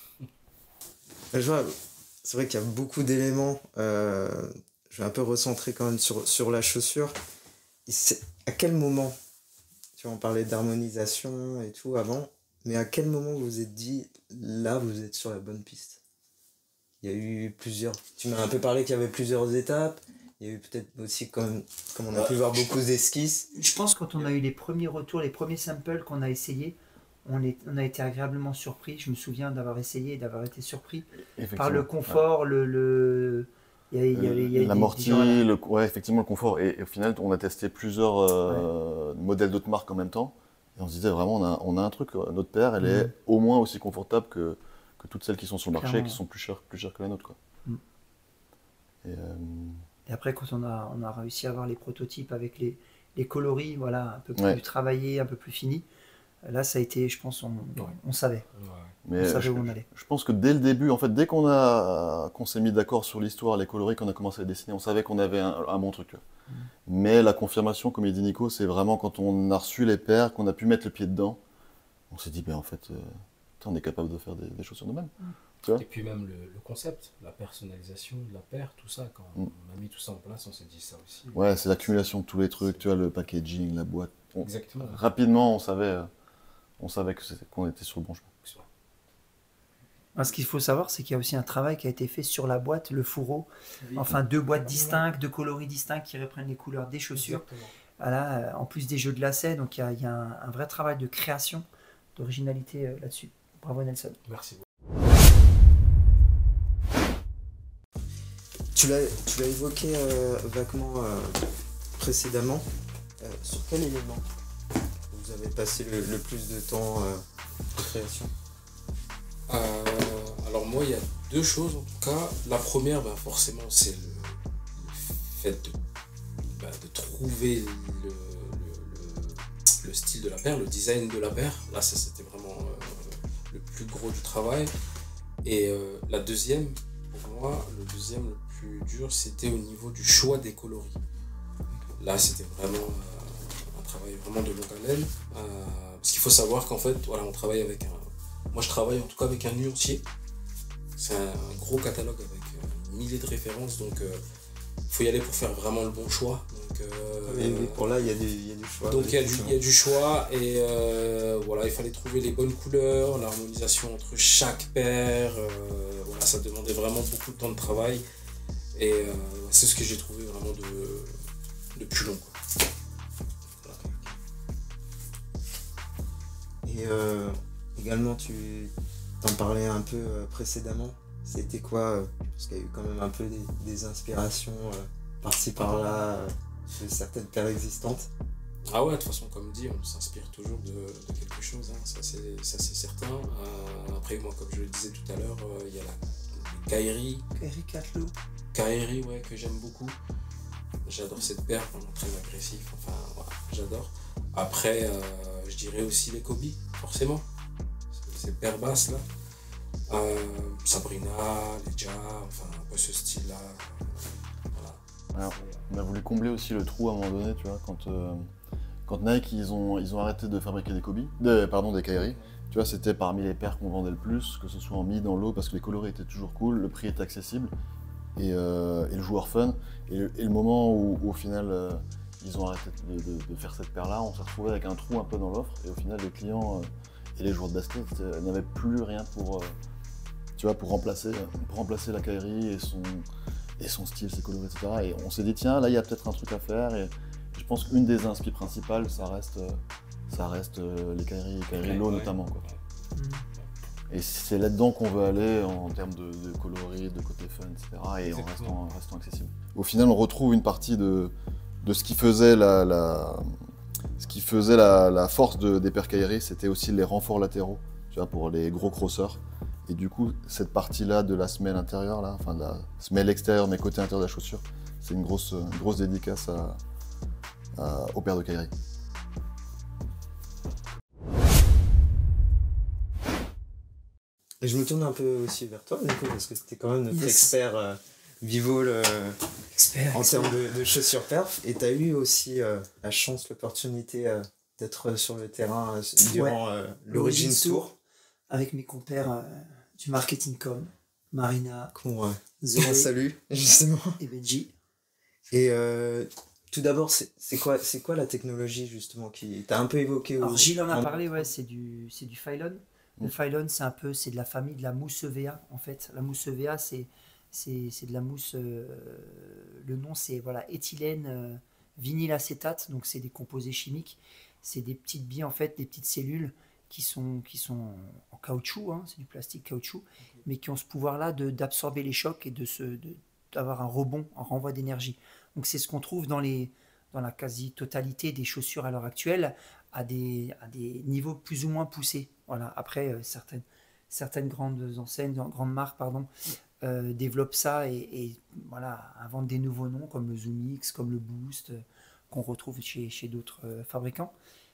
B: Je vois, c'est vrai qu'il y a beaucoup d'éléments. Euh, je vais un peu recentrer quand même sur, sur la chaussure. Et c'est- à quel moment, tu vois, on parlait d'harmonisation et tout avant, mais à quel moment vous vous êtes dit, là, vous êtes sur la bonne piste? Il y a eu plusieurs. Tu m'as un peu parlé qu'il y avait plusieurs étapes. Il y a eu peut-être aussi, comme, comme on a pu voir, beaucoup d'esquisses.
E: Je pense que quand on a eu les premiers retours, les premiers samples qu'on a essayés, on, est, on a été agréablement surpris. Je me souviens d'avoir essayé et d'avoir été surpris par le confort, le... le... Il y a, il y a, il y a des-
C: L'amorti,
E: des gens, voilà.
C: le, ouais, effectivement, le confort. Et, et au final, on a testé plusieurs euh, modèles d'autres marques en même temps. Et on se disait vraiment, on a, on a un truc, euh, notre paire, elle
E: Mhm.
C: est au moins aussi confortable que, que toutes celles qui sont sur le marché,
E: Clairement.
C: qui sont plus chères, plus chères que la nôtre. Quoi.
E: Mhm.
C: Et, euh,
E: Et après, quand on a, on a réussi à avoir les prototypes avec les, les coloris, voilà, un peu plus
C: Ouais.
E: travaillés, un peu plus finis, Là, ça a été, je pense, on,
D: Ouais.
E: on savait.
D: Ouais.
C: Mais
E: On savait
C: je,
E: où on allait.
C: je pense que dès le début, en fait, dès qu'on a qu'on s'est mis d'accord sur l'histoire, les coloris, qu'on a commencé à dessiner, on savait qu'on avait un, un bon truc. Tu vois.
E: Mm.
C: Mais la confirmation, comme il dit Nico, c'est vraiment quand on a reçu les paires, qu'on a pu mettre le pied dedans, on s'est dit, ben en fait, euh, putain, on est capable de faire des, des chaussures nous-mêmes.
D: Et puis même le, le concept, la personnalisation de la paire, tout ça, quand
C: Mm.
D: on a mis tout ça en place, on s'est dit ça aussi.
C: Ouais, c'est l'accumulation de tous les trucs, tu vois, le packaging, la boîte. On-
D: Exactement.
C: rapidement, on savait, euh, on savait que c'était- qu'on était sur le bon chemin.
E: Alors, ce qu'il faut savoir, c'est qu'il y a aussi un travail qui a été fait sur la boîte, le fourreau. Enfin, deux boîtes distinctes, deux coloris distincts qui reprennent les couleurs des chaussures.
D: Exactement.
E: Voilà, euh, en plus des jeux de lacets, donc il y a, il y a un, un vrai travail de création, d'originalité euh, là-dessus. Bravo Nelson.
D: Merci beaucoup.
B: Tu l'as tu l'as évoqué euh, vaguement euh, précédemment. Euh, sur quel élément vous avez passé le, le plus de temps euh, de création?
D: Euh, alors moi, il y a deux choses en tout cas. La première, bah, forcément, c'est le, le fait de, bah, de trouver le, le- le- le style de la paire, le design de la paire. Là, ça c'était vraiment euh, le plus gros du travail. Et euh, la deuxième, pour moi, le deuxième le plus dur, c'était au niveau du choix des coloris. Là, c'était vraiment euh, un travail vraiment de longue haleine. Euh, parce qu'il faut savoir qu'en fait, voilà, on travaille avec un Moi, je travaille en tout cas avec un nuancier. C'est un gros catalogue avec euh, un millier de références, donc il euh, faut y aller pour faire vraiment le bon choix. Donc, euh,
B: Et oui, pour là, il y, a du- il y a du choix.
D: donc il y, a du-
B: effectivement.
D: il y a du choix et euh, voilà, il fallait trouver les bonnes couleurs, l'harmonisation entre chaque paire. euh, voilà, ça demandait vraiment beaucoup de temps de travail et euh, c'est ce que j'ai trouvé vraiment de, de plus long, quoi. Voilà.
B: Et euh, également, tu t'en parlais un peu euh, précédemment. C'était quoi euh, parce qu'il y a eu quand même un peu des, des inspirations euh, par-ci par-là euh, de certaines paires existantes.
D: Ah ouais, de toute façon, comme dit, on s'inspire toujours de, de quelque chose, hein, ça c'est ça, c'est certain. Euh, après, moi, comme je le disais tout à l'heure, euh, il y a la Kairi,
E: Eric Catelot.
D: Kairi, ouais, que j'aime beaucoup. J'adore cette paire, vraiment très agressif, enfin, voilà, j'adore. Après, euh, je dirais aussi les Kobe, forcément. Ces paires basses, là. Euh, Sabrina, Leja, enfin, un peu ce style-là. Voilà.
C: Alors,
D: C'est-
C: on a voulu combler aussi le trou à un moment donné, tu vois, quand, euh, quand Nike ils ont, ils ont arrêté de fabriquer des Kobe, de- pardon, des Kairi. Tu vois, c'était parmi les paires qu'on vendait le plus, que ce soit en mid, en low, parce que les coloris étaient toujours cool, le prix était accessible et, euh, et le joueur fun. Et le, et le moment où, où, au final euh, ils ont arrêté de, de- de faire cette paire-là, on s'est retrouvé avec un trou un peu dans l'offre et au final les clients euh, et les joueurs de basket euh, n'avaient plus rien pour, euh, tu vois, pour remplacer, pour remplacer la Kairi et son, et son style, ses coloris, et cetera. Et on s'est dit tiens, là il y a peut-être un truc à faire et je pense qu'une des inspi principales, ça reste, euh, ça reste euh, les Kairi, Kairi Low
D: Ouais.
C: notamment, quoi.
E: Mm.
C: Et c'est là-dedans qu'on veut aller en termes de, de coloris, de côté fun, et cetera. Et en
D: Exactement.
C: restant, en restant accessible. Au final, on retrouve une partie de, de ce qui faisait la, la, ce qui faisait la, la force de, des paires Kairi, c'était aussi les renforts latéraux, tu vois, pour les gros crosseurs. Et du coup, cette partie-là de la semelle intérieure, là, enfin de la semelle extérieure, mais côté intérieur de la chaussure, c'est une grosse, une grosse dédicace à, à, aux paires de Kairi.
B: Et je me tourne un peu aussi vers toi, Nico, parce que c'était quand même notre
E: Yes.
B: expert euh, Vivol euh,
E: Expert.
B: en
E: expert.
B: termes de, de chaussures perf. Et tu as eu aussi euh, la chance, l'opportunité euh, d'être sur le terrain euh, durant euh, l'Origins Tour.
E: Avec mes compères euh, du marketing com, Marina,
B: Qu'on euh,
E: Zoé
B: qu'on salue, justement.
E: et Benji.
B: Et euh, tout d'abord, c'est c'est quoi, c'est quoi la technologie, justement, qui t'as un peu évoqué au-
E: Alors Gilles en a
B: en-
E: parlé, ouais, c'est du, c'est du Phylon. Le
C: Mm.
E: Phylon, c'est un peu, c'est de la famille de la mousse E V A, en fait. La mousse E V A, c'est, c'est, c'est de la mousse, euh, le nom c'est voilà, éthylène euh, vinylacétate, donc c'est des composés chimiques. C'est des petites billes, en fait, des petites cellules qui sont, qui sont en caoutchouc, hein, c'est du plastique caoutchouc, mais qui ont ce pouvoir-là de, d'absorber les chocs et de se, de- d'avoir un rebond, un renvoi d'énergie. Donc c'est ce qu'on trouve dans, les, dans la quasi-totalité des chaussures à l'heure actuelle, à des, à des niveaux plus ou moins poussés. Voilà. Après, euh, certaines, certaines grandes enseignes, grandes marques, pardon, euh, développent ça et, et, voilà, inventent des nouveaux noms comme le Zoom X, comme le Boost, euh, qu'on retrouve chez, chez d'autres euh, fabricants.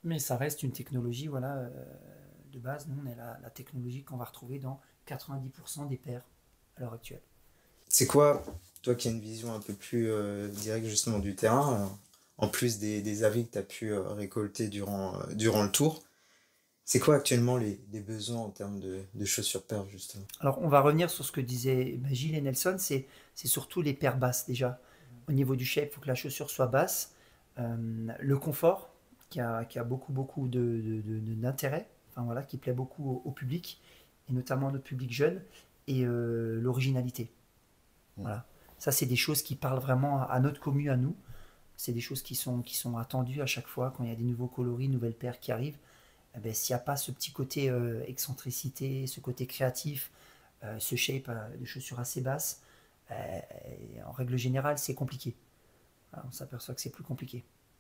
E: Mais ça reste une technologie, voilà, euh, de base. Nous, on est la, la technologie qu'on va retrouver dans quatre-vingt-dix pour cent des paires à l'heure actuelle.
B: C'est quoi, toi qui as une vision un peu plus euh, directe justement du terrain, euh, en plus des, des avis que tu as pu euh, récolter durant, euh, durant le tour, c'est quoi actuellement les, les besoins en termes de, de chaussures paires justement?
E: Alors, on va revenir sur ce que disaient bah, Gilles et Nelson, c'est c'est surtout les paires basses déjà. Au niveau du shape, il faut que la chaussure soit basse. Euh, le confort, qui a, qui a beaucoup, beaucoup de, de- de- de- d'intérêt, enfin, voilà, qui plaît beaucoup au, au public, et notamment notre public jeune, et euh, l'originalité. Voilà. Ça, c'est des choses qui parlent vraiment à, à notre commu, à nous. C'est des choses qui sont, qui sont attendues à chaque fois quand il y a des nouveaux coloris, nouvelles paires qui arrivent. Eh ben, s'il n'y a pas ce petit côté euh, excentricité, ce côté créatif, euh, ce shape euh, de chaussures assez basses, euh, en règle générale, c'est compliqué. Voilà, on s'aperçoit que c'est plus compliqué.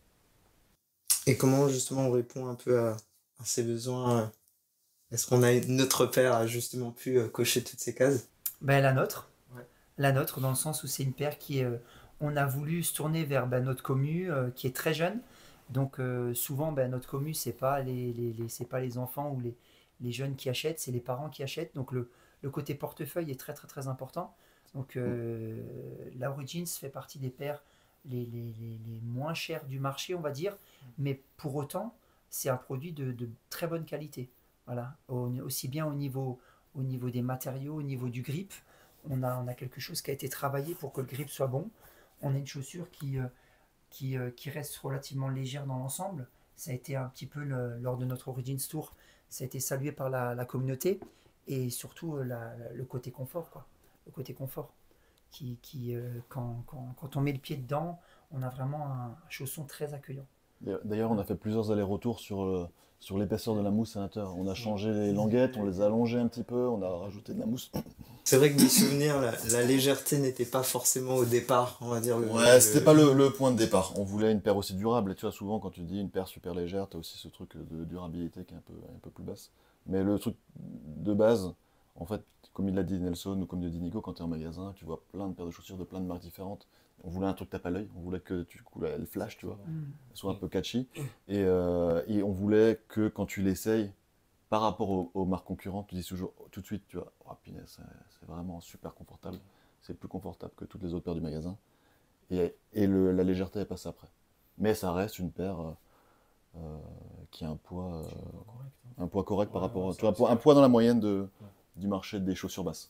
B: Et comment justement on répond un peu à, à ces besoins? euh, Est-ce qu'on a une autre paire a justement pu euh, cocher toutes ces cases?
E: Ben, la nôtre,
B: Ouais.
E: la nôtre, dans le sens où c'est une paire qui est, euh, on a voulu se tourner vers ben, notre commu euh, qui est très jeune. Donc euh, souvent, ben, notre commu, c'est pas les, les, les- c'est pas les enfants ou les, les jeunes qui achètent, c'est les parents qui achètent. Donc le, le côté portefeuille est très très très important. Donc euh, la Origins fait partie des paires les, les, les, les moins chères du marché, on va dire. Mais pour autant, c'est un produit de, de très bonne qualité. Voilà. Au- aussi bien au niveau, au niveau des matériaux, au niveau du grip. On a, on a quelque chose qui a été travaillé pour que le grip soit bon. On a une chaussure qui, euh, qui, euh, qui reste relativement légère dans l'ensemble. Ça a été un petit peu le- lors de notre Origins Tour, ça a été salué par la, la communauté et surtout euh, la- la- le côté confort, quoi. Le côté confort. Qui, qui, euh, quand, quand, quand on met le pied dedans, on a vraiment un chausson très accueillant.
C: D'ailleurs, on a fait plusieurs allers-retours sur, euh, sur l'épaisseur de la mousse à l'intérieur. On a changé les languettes, on les a allongées un petit peu, on a rajouté de la mousse.
B: C'est vrai que mes souvenirs, la, la légèreté n'était pas forcément au départ, on va dire. Le,
C: Ouais,
B: le-
C: c'était pas le, le point de départ. On voulait une paire aussi durable. Et tu vois, souvent, quand tu dis une paire super légère, t'as aussi ce truc de durabilité qui est un peu, un peu plus basse. Mais le truc de base, en fait, comme il l'a dit Nelson ou comme le dit Nico, quand tu es en magasin, tu vois plein de paires de chaussures de plein de marques différentes. On voulait un truc tape à l'œil, on voulait que tu coup, elle flash, tu vois, elle soit un peu catchy. Et, euh, et on voulait que quand tu l'essayes, par rapport aux, aux marques concurrentes, tu dis toujours oh, tout de suite, tu vois, oh punaise, c'est c'est vraiment super confortable. C'est plus confortable que toutes les autres paires du magasin. Et, et le- la légèreté elle passe après. Mais ça reste une paire euh, euh, qui a un poids, euh, un poids correct par
D: Ouais,
C: rapport,
D: ouais,
C: à,
D: ça
C: tu vois, un
D: reste
C: poids, un
D: correct.
C: poids dans la moyenne de, du marché des chaussures basses.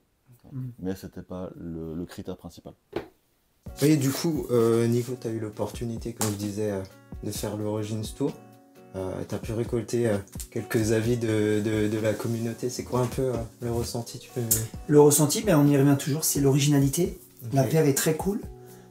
E: Mm.
C: Mais c'était pas le, le critère principal.
B: Oui, du coup, euh, Nico, tu as eu l'opportunité, comme je disais, euh, de faire l'Origins Tour. Euh, tu as pu récolter euh, quelques avis de, de, de la communauté. C'est quoi un peu euh, le ressenti? Tu peux...
E: Le ressenti, ben, on y revient toujours, c'est l'originalité. La
B: Ok.
E: paire est très cool.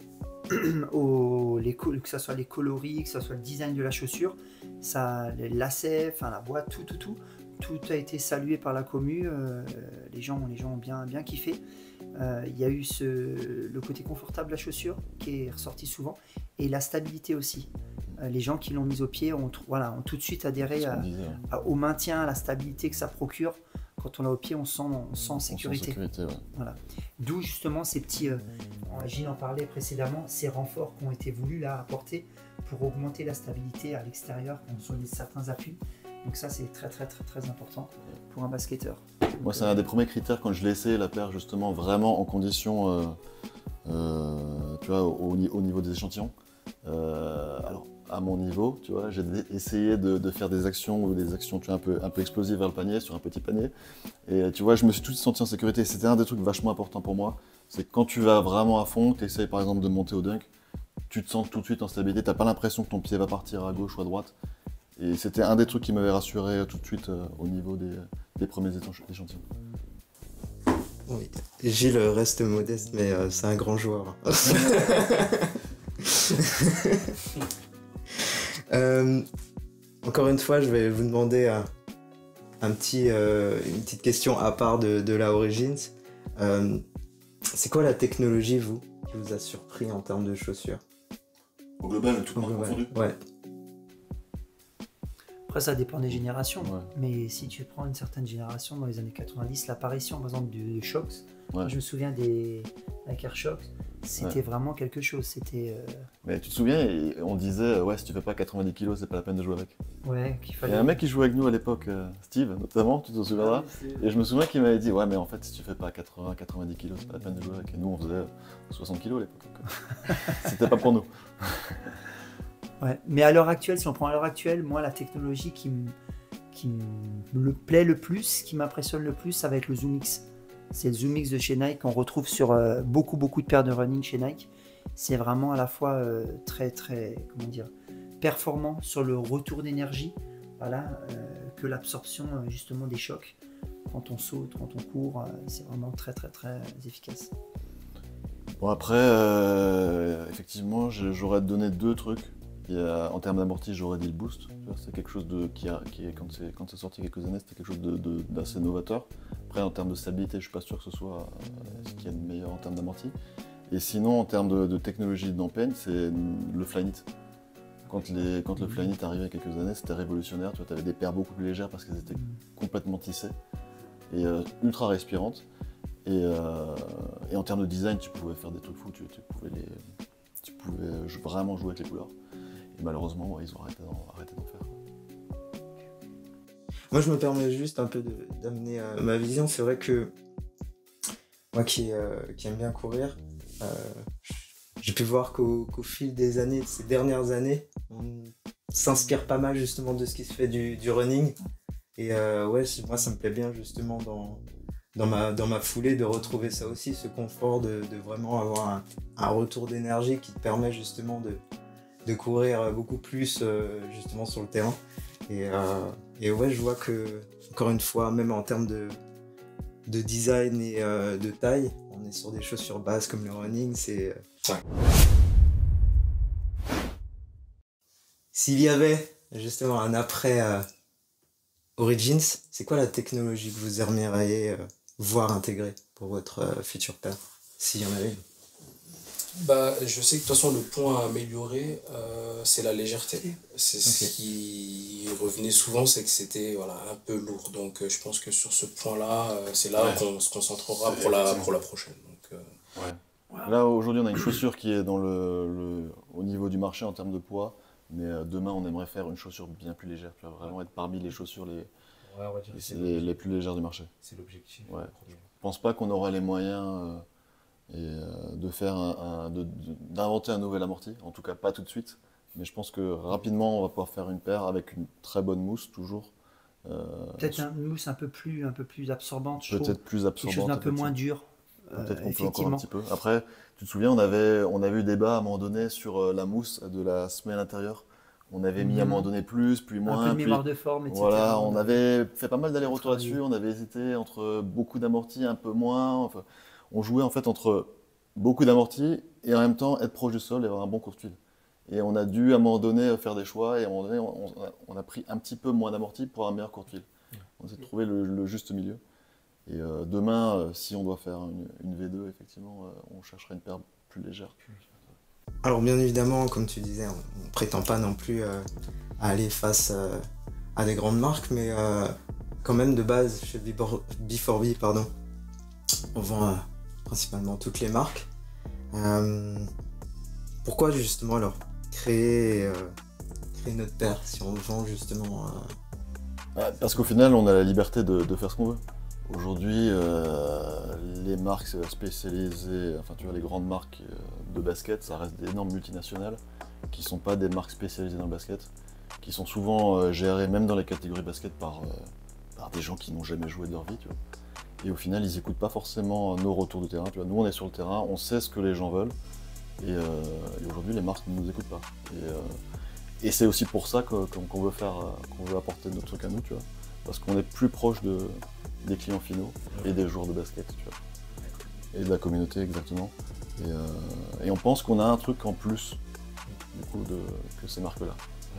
E: Au- les co- que ce soit les coloris, que ce soit le design de la chaussure, ça, les lacets, enfin la boîte, tout, tout, tout, tout a été salué par la commu. euh, les gens, les gens ont bien, bien kiffé. Euh, Il y a eu ce, le côté confortable de la chaussure qui est ressorti souvent et la stabilité aussi. Euh, les gens qui l'ont mise au pied ont, tr- voilà, ont tout de suite adhéré
C: C'est ce
E: à-
C: qu'on disait, ouais.
E: à- au maintien, à la stabilité que ça procure. Quand on l'a au pied, on sent, on sent en
C: On sent
E: sécurité.
C: sécurité, ouais.
E: D'où justement ces petits, euh, Gilles en parlait précédemment, ces renforts qui ont été voulus là apporter pour augmenter la stabilité à l'extérieur sur les- certains appuis. Donc ça c'est très très très très important pour un basketteur.
C: Moi, c'est un des premiers critères quand je l'ai essayé, la paire, justement, vraiment en condition, euh, euh, tu vois, au, au- au niveau des échantillons. Euh, alors, à mon niveau, tu vois, j'ai dé- essayé de, de faire des actions ou des actions tu vois, un, peu, un peu explosives vers le panier, sur un petit panier. Et tu vois, je me suis tout de suite senti en sécurité. C'était un des trucs vachement importants pour moi. C'est que quand tu vas vraiment à fond, tu essayes par exemple de monter au dunk, tu te sens tout de suite en stabilité. Tu n'as pas l'impression que ton pied va partir à gauche ou à droite. Et c'était un des trucs qui m'avait rassuré tout de suite euh, au niveau des, des premiers étanche- échantillons.
B: Oui. Gilles reste modeste, mais euh, c'est un grand joueur. Euh, encore une fois, je vais vous demander un, un petit, euh, une petite question à part de, de la Origins. Euh, c'est quoi la technologie, vous, qui vous a surpris en termes de chaussures?
C: Au global, tout
B: En global. Ouais.
E: Après ça dépend des générations,
C: Ouais.
E: mais si tu prends une certaine génération dans les années quatre-vingt-dix, l'apparition par exemple du, du Shox,
C: Ouais.
E: je me souviens des Air Shox, c'était
C: Ouais.
E: vraiment quelque chose. C'était euh,
C: Mais tu te souviens, et on disait, ouais, si tu fais pas quatre-vingt-dix kilos, c'est pas la peine de jouer avec.
E: ouais, qu'il
C: Il y
E: fallait.
C: a un mec qui jouait avec nous à l'époque, euh, Steve, notamment, tu te souviendras. Et je me souviens qu'il m'avait dit, ouais, mais en fait, si tu fais pas quatre-vingts quatre-vingt-dix kilos, c'est pas la peine de jouer avec. Et nous, on faisait soixante kilos à l'époque. C'était pas pour nous.
E: Ouais. Mais à l'heure actuelle, si on prend à l'heure actuelle, moi, la technologie qui me qui me le plaît le plus, qui m'impressionne le plus, ça va être le Zoom X. C'est le Zoom X de chez Nike qu'on retrouve sur euh, beaucoup beaucoup de paires de running chez Nike. C'est vraiment à la fois euh, très très comment dire performant sur le retour d'énergie, voilà, euh, que l'absorption euh, justement des chocs quand on saute, quand on court, euh, c'est vraiment très très très efficace.
C: Bon, après, euh, effectivement, je- j'aurais donné deux trucs. Il y a- en termes d'amorti, j'aurais dit le boost. Tu vois, C'est quelque chose de, qui, a, qui est, quand c'est quand c'est sorti il y a quelques années, c'était quelque chose de- de- d'assez novateur. Après, en termes de stabilité, je suis pas sûr que ce soit euh, ce qu'il y a de meilleur en termes d'amorti. Et sinon, en termes de, de technologie d'empeigne, c'est le Flyknit. Quand, les, quand le Flyknit arrivait il y a quelques années, c'était révolutionnaire. Tu avais des paires beaucoup plus légères parce qu'elles étaient complètement tissées et euh, ultra respirantes. Et, euh, et en termes de design, tu pouvais faire des trucs fous. Tu, tu pouvais, les, tu pouvais vraiment jouer avec les couleurs. Et malheureusement, ouais, ils ont arrêté d'en, arrêté d'en faire.
B: Moi, je me permets juste un peu de- d'amener euh, ma vision. C'est vrai que moi qui, euh, qui aime bien courir, euh, j'ai pu voir qu'au qu'au fil des années, de ces dernières années, on s'inspire pas mal justement de ce qui se fait du, du running. Et euh, ouais, c'est- moi, ça me plaît bien justement dans, dans, ma, dans ma foulée de retrouver ça aussi, ce confort de, de vraiment avoir un, un retour d'énergie qui te permet justement de, de courir beaucoup plus euh, justement sur le terrain. Et, euh, et ouais, je vois que, encore une fois, même en termes de, de design et euh, de taille, on est sur des chaussures basses comme le running. C'est.
D: Ouais.
B: S'il y avait justement un après euh, Origins, c'est quoi la technologie que vous aimeriez euh, voir intégrée pour votre euh, future paire, s'il y en avait une?
D: Bah, je sais que de toute façon, le point à améliorer, euh, c'est la légèreté. C'est ce
B: Ok.
D: qui revenait souvent, c'est que c'était voilà, un peu lourd. Donc, euh, je pense que sur ce point-là, euh, c'est là
C: Ouais.
D: qu'on se concentrera
C: C'est
D: pour la,
C: effectivement.
D: pour la prochaine. Donc, euh,
C: Là, aujourd'hui, on a une chaussure qui est dans le, le- au niveau du marché en termes de poids. Mais euh, demain, on aimerait faire une chaussure bien plus légère. Tu vas vraiment être parmi les chaussures les,
F: Ouais, on va dire que c'est
C: les,
F: l'objectif.
C: les plus légères du marché.
F: C'est l'objectif.
C: Ouais.
F: premier.
C: Je pense pas qu'on aura les moyens euh, et, euh, de faire un, un- de- de- d'inventer un nouvel amorti, en tout cas pas tout de suite. Mais je pense que rapidement on va pouvoir faire une paire avec une très bonne mousse toujours. Euh,
E: Peut-être une mousse un peu plus un peu plus absorbante, je trouve.
C: peut-être plus
E: Quelque chose
C: absorbante.
E: d'un peu moins
C: effectivement.
E: dur. euh,
C: Peut-être qu'on peut encore un
E: effectivement.
C: petit peu. Après, tu te souviens, on avait, on avait eu débat à un moment donné sur euh, la mousse de la semelle intérieure. On avait mis à un
E: Mhm.
C: moment donné plus, puis
E: Un
C: moins.
E: peu de
C: puis-
E: mémoire de forme, et cetera.
C: Voilà, on avait fait pas mal d'allers-retours
E: Travailler.
C: là-dessus, on avait hésité entre beaucoup d'amortis, un peu moins. Enfin, on jouait en fait entre beaucoup d'amortis et en même temps être proche du sol et avoir un bon court fil. Et on a dû à un moment donné faire des choix et à un moment donné on, on a, on a pris un petit peu moins d'amortis pour un meilleur court fil. On essaie de trouver le, le juste milieu. Et euh, demain, euh, si on doit faire une, une V deux, effectivement, euh, on cherchera une paire plus légère.
B: Alors bien évidemment, comme tu disais, on ne prétend pas non plus euh, à aller face euh, à des grandes marques, mais euh, quand même de base, chez B four B, pardon, on vend euh, principalement toutes les marques. Euh, pourquoi justement alors créer, euh, créer notre paire si on vend justement euh,
C: Ah, Parce qu'au final, on a la liberté de, de faire ce qu'on veut. Aujourd'hui, euh, les marques spécialisées, enfin tu vois, les grandes marques euh, de basket, ça reste d'énormes multinationales qui ne sont pas des marques spécialisées dans le basket, qui sont souvent euh, gérées, même dans les catégories basket, par, euh, par des gens qui n'ont jamais joué de leur vie. Tu vois. Et au final, ils n'écoutent pas forcément nos retours de terrain. Tu vois. Nous, on est sur le terrain, on sait ce que les gens veulent, et, euh, et aujourd'hui, les marques ne nous écoutent pas. Et, euh, et c'est aussi pour ça que- qu'on qu'on veut faire, euh, qu'on veut apporter notre truc à nous, tu vois, parce qu'on est plus proche de, des clients finaux et des joueurs de basket, tu vois, et de la communauté exactement. Et, euh, et on pense qu'on a un truc en plus du coup de, que ces marques-là.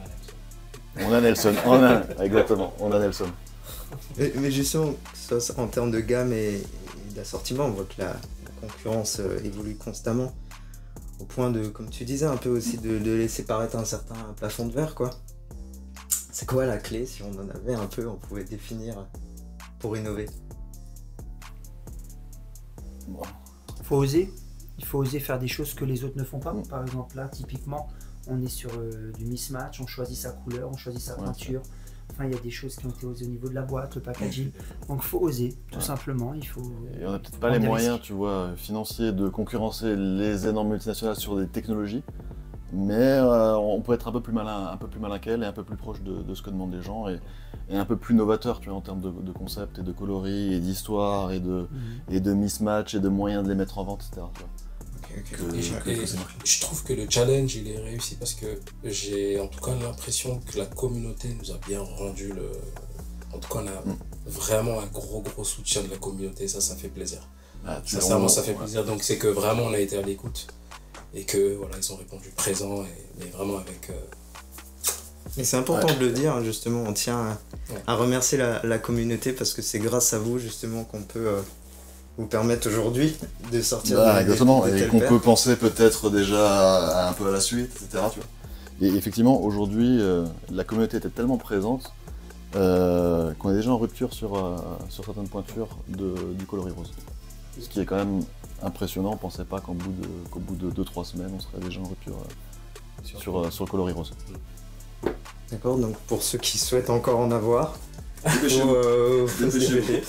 C: On a Nelson, on a, exactement, on a Nelson.
B: Mais, mais justement, que ce soit en termes de gamme et, et d'assortiment, on voit que la, la concurrence euh, évolue constamment, au point de, comme tu disais, un peu aussi de, de laisser paraître un certain plafond de verre, quoi. C'est quoi la clé, si on en avait un peu, on pouvait définir pour innover?
C: Bon.
E: Faut oser. il faut oser faire des choses que les autres ne font pas. Par exemple, là, typiquement, on est sur euh, du mismatch, on choisit sa couleur, on choisit sa peinture. Enfin, il y a des choses qui ont été osées au niveau de la boîte, le packaging. Donc, il faut oser, tout ouais. simplement. Il faut.
C: Et on n'a peut-être pas les moyens, risques. tu vois, financiers de concurrencer les énormes multinationales sur des technologies, mais euh, on peut être un peu plus malin, un peu plus malin qu'elles et un peu plus proche de, de ce que demandent les gens et, et un peu plus novateur, tu vois, en termes de, de concept et de coloris et d'histoire et de mm-hmm. et de mismatch et de moyens de les mettre en vente, et cetera. Tu vois.
D: Okay, okay. Et, je, que, et je trouve que le challenge il est réussi parce que j'ai en tout cas l'impression que la communauté nous a bien rendu le. En tout cas, on a mm. vraiment un gros gros soutien de la communauté, ça, ça fait plaisir. Ah, Sincèrement, ça fait ouais. plaisir. Donc c'est que vraiment on a été à l'écoute et que voilà, ils ont répondu présent, et, mais vraiment avec. Euh...
B: Et c'est important ouais. de le dire, justement, on tient à, ouais. à remercier la, la communauté parce que c'est grâce à vous justement qu'on peut. Euh, vous permettre aujourd'hui de sortir
C: bah,
B: de,
C: exactement,
B: de, de
C: et qu'on peut penser peut-être déjà à, un peu à la suite, et cetera. Tu vois. Et effectivement, aujourd'hui, euh, la communauté était tellement présente euh, qu'on est déjà en rupture sur, euh, sur certaines pointures de, du coloris rose. Ce qui est quand même impressionnant, on ne pensait pas qu'au bout de qu'au bout de deux trois semaines, on serait déjà en rupture euh, sur, sur, euh, sur le coloris rose.
B: D'accord, donc pour ceux qui souhaitent encore en avoir, faut, euh, faut se dépêcher.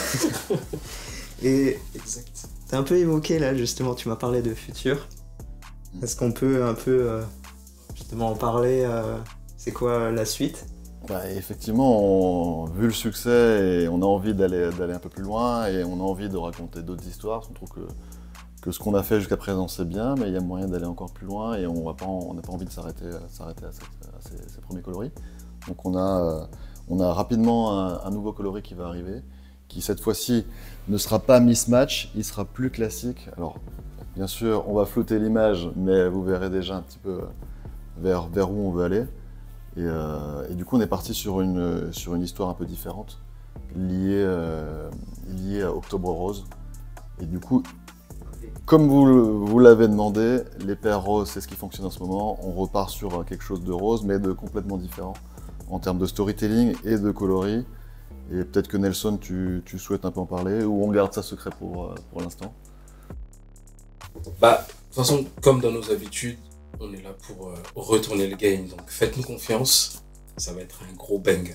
B: Et tu as un peu évoqué là, justement, tu m'as parlé de futur. Est-ce qu'on peut un peu euh, justement en parler euh, c'est quoi la suite?
C: Bah, effectivement, on, vu le succès, et on a envie d'aller d'aller un peu plus loin et on a envie de raconter d'autres histoires. On trouve que, que ce qu'on a fait jusqu'à présent c'est bien, mais il y a moyen d'aller encore plus loin et on n'a pas, pas envie de s'arrêter à, s'arrêter à, cette, à ces, ces premiers coloris. Donc on a, euh, on a rapidement un, un nouveau coloris qui va arriver, qui cette fois-ci ne sera pas mismatch, il sera plus classique. Alors, bien sûr, on va flouter l'image, mais vous verrez déjà un petit peu vers, vers où on veut aller. Et, euh, et du coup, on est parti sur une, sur une histoire un peu différente, liée, euh, liée à Octobre Rose. Et du coup, comme vous, vous l'avez demandé, les paires roses, c'est ce qui fonctionne en ce moment. On repart sur quelque chose de rose, mais de complètement différent en termes de storytelling et de coloris. Et peut-être que Nelson, tu, tu souhaites un peu en parler, ou on garde ça secret pour, pour l'instant?
D: Bah, de toute façon, comme dans nos habitudes, on est là pour euh, retourner le game, donc faites-nous confiance, ça va être un gros banger.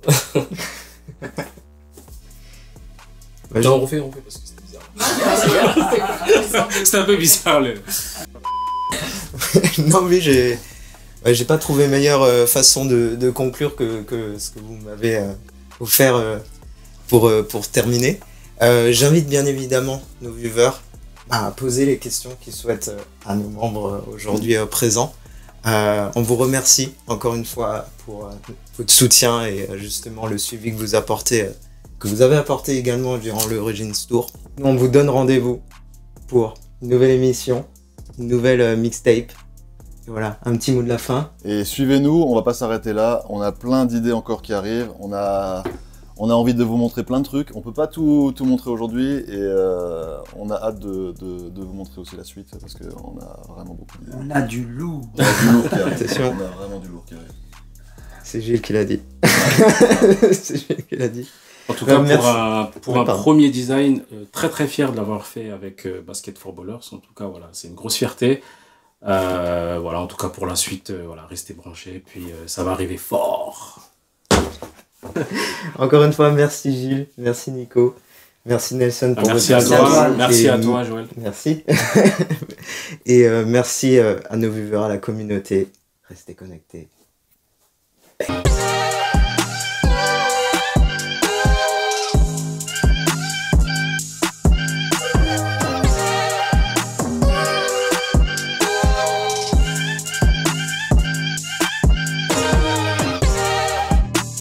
B: bah,
D: non, on refait, on refait, parce que c'était bizarre. C'était un peu bizarre, le...
B: Non, mais j'ai j'ai pas trouvé meilleure euh, façon de, de conclure que, que ce que vous m'avez... Euh... offert euh, pour, euh, pour terminer. Euh, J'invite bien évidemment nos viewers à poser les questions qu'ils souhaitent euh, à nos membres euh, aujourd'hui euh, présents. Euh, on vous remercie encore une fois pour euh, votre soutien et euh, justement le suivi que vous apportez, euh, que vous avez apporté également durant le Origins Tour. Nous, on vous donne rendez-vous pour une nouvelle émission, une nouvelle euh, mixtape. Et voilà, un petit mot de la fin.
C: Et suivez-nous, on va pas s'arrêter là. On a plein d'idées encore qui arrivent. On a, on a envie de vous montrer plein de trucs. On peut pas tout, tout montrer aujourd'hui et euh, on a hâte de, de, de vous montrer aussi la suite parce qu'on a vraiment beaucoup d'idées.
E: On a du lourd.
C: On a du lourd qui arrive. On a vraiment du lourd qui arrive.
B: C'est Gilles qui l'a dit. C'est Gilles qui l'a dit.
D: En tout cas, pour un, pour un premier design, euh, très très fier de l'avoir fait avec euh, Basket for Ballers. En tout cas, voilà, c'est une grosse fierté. Euh, voilà, en tout cas pour la suite, euh, voilà, restez branchés, puis euh, ça va arriver fort.
B: Encore une fois, merci Gilles, merci Nico, merci Nelson pour
D: ah, merci, à toi, merci à toi, Joël.
B: Merci. Et euh, merci euh, à nos viewers, à la communauté. Restez connectés. Bang.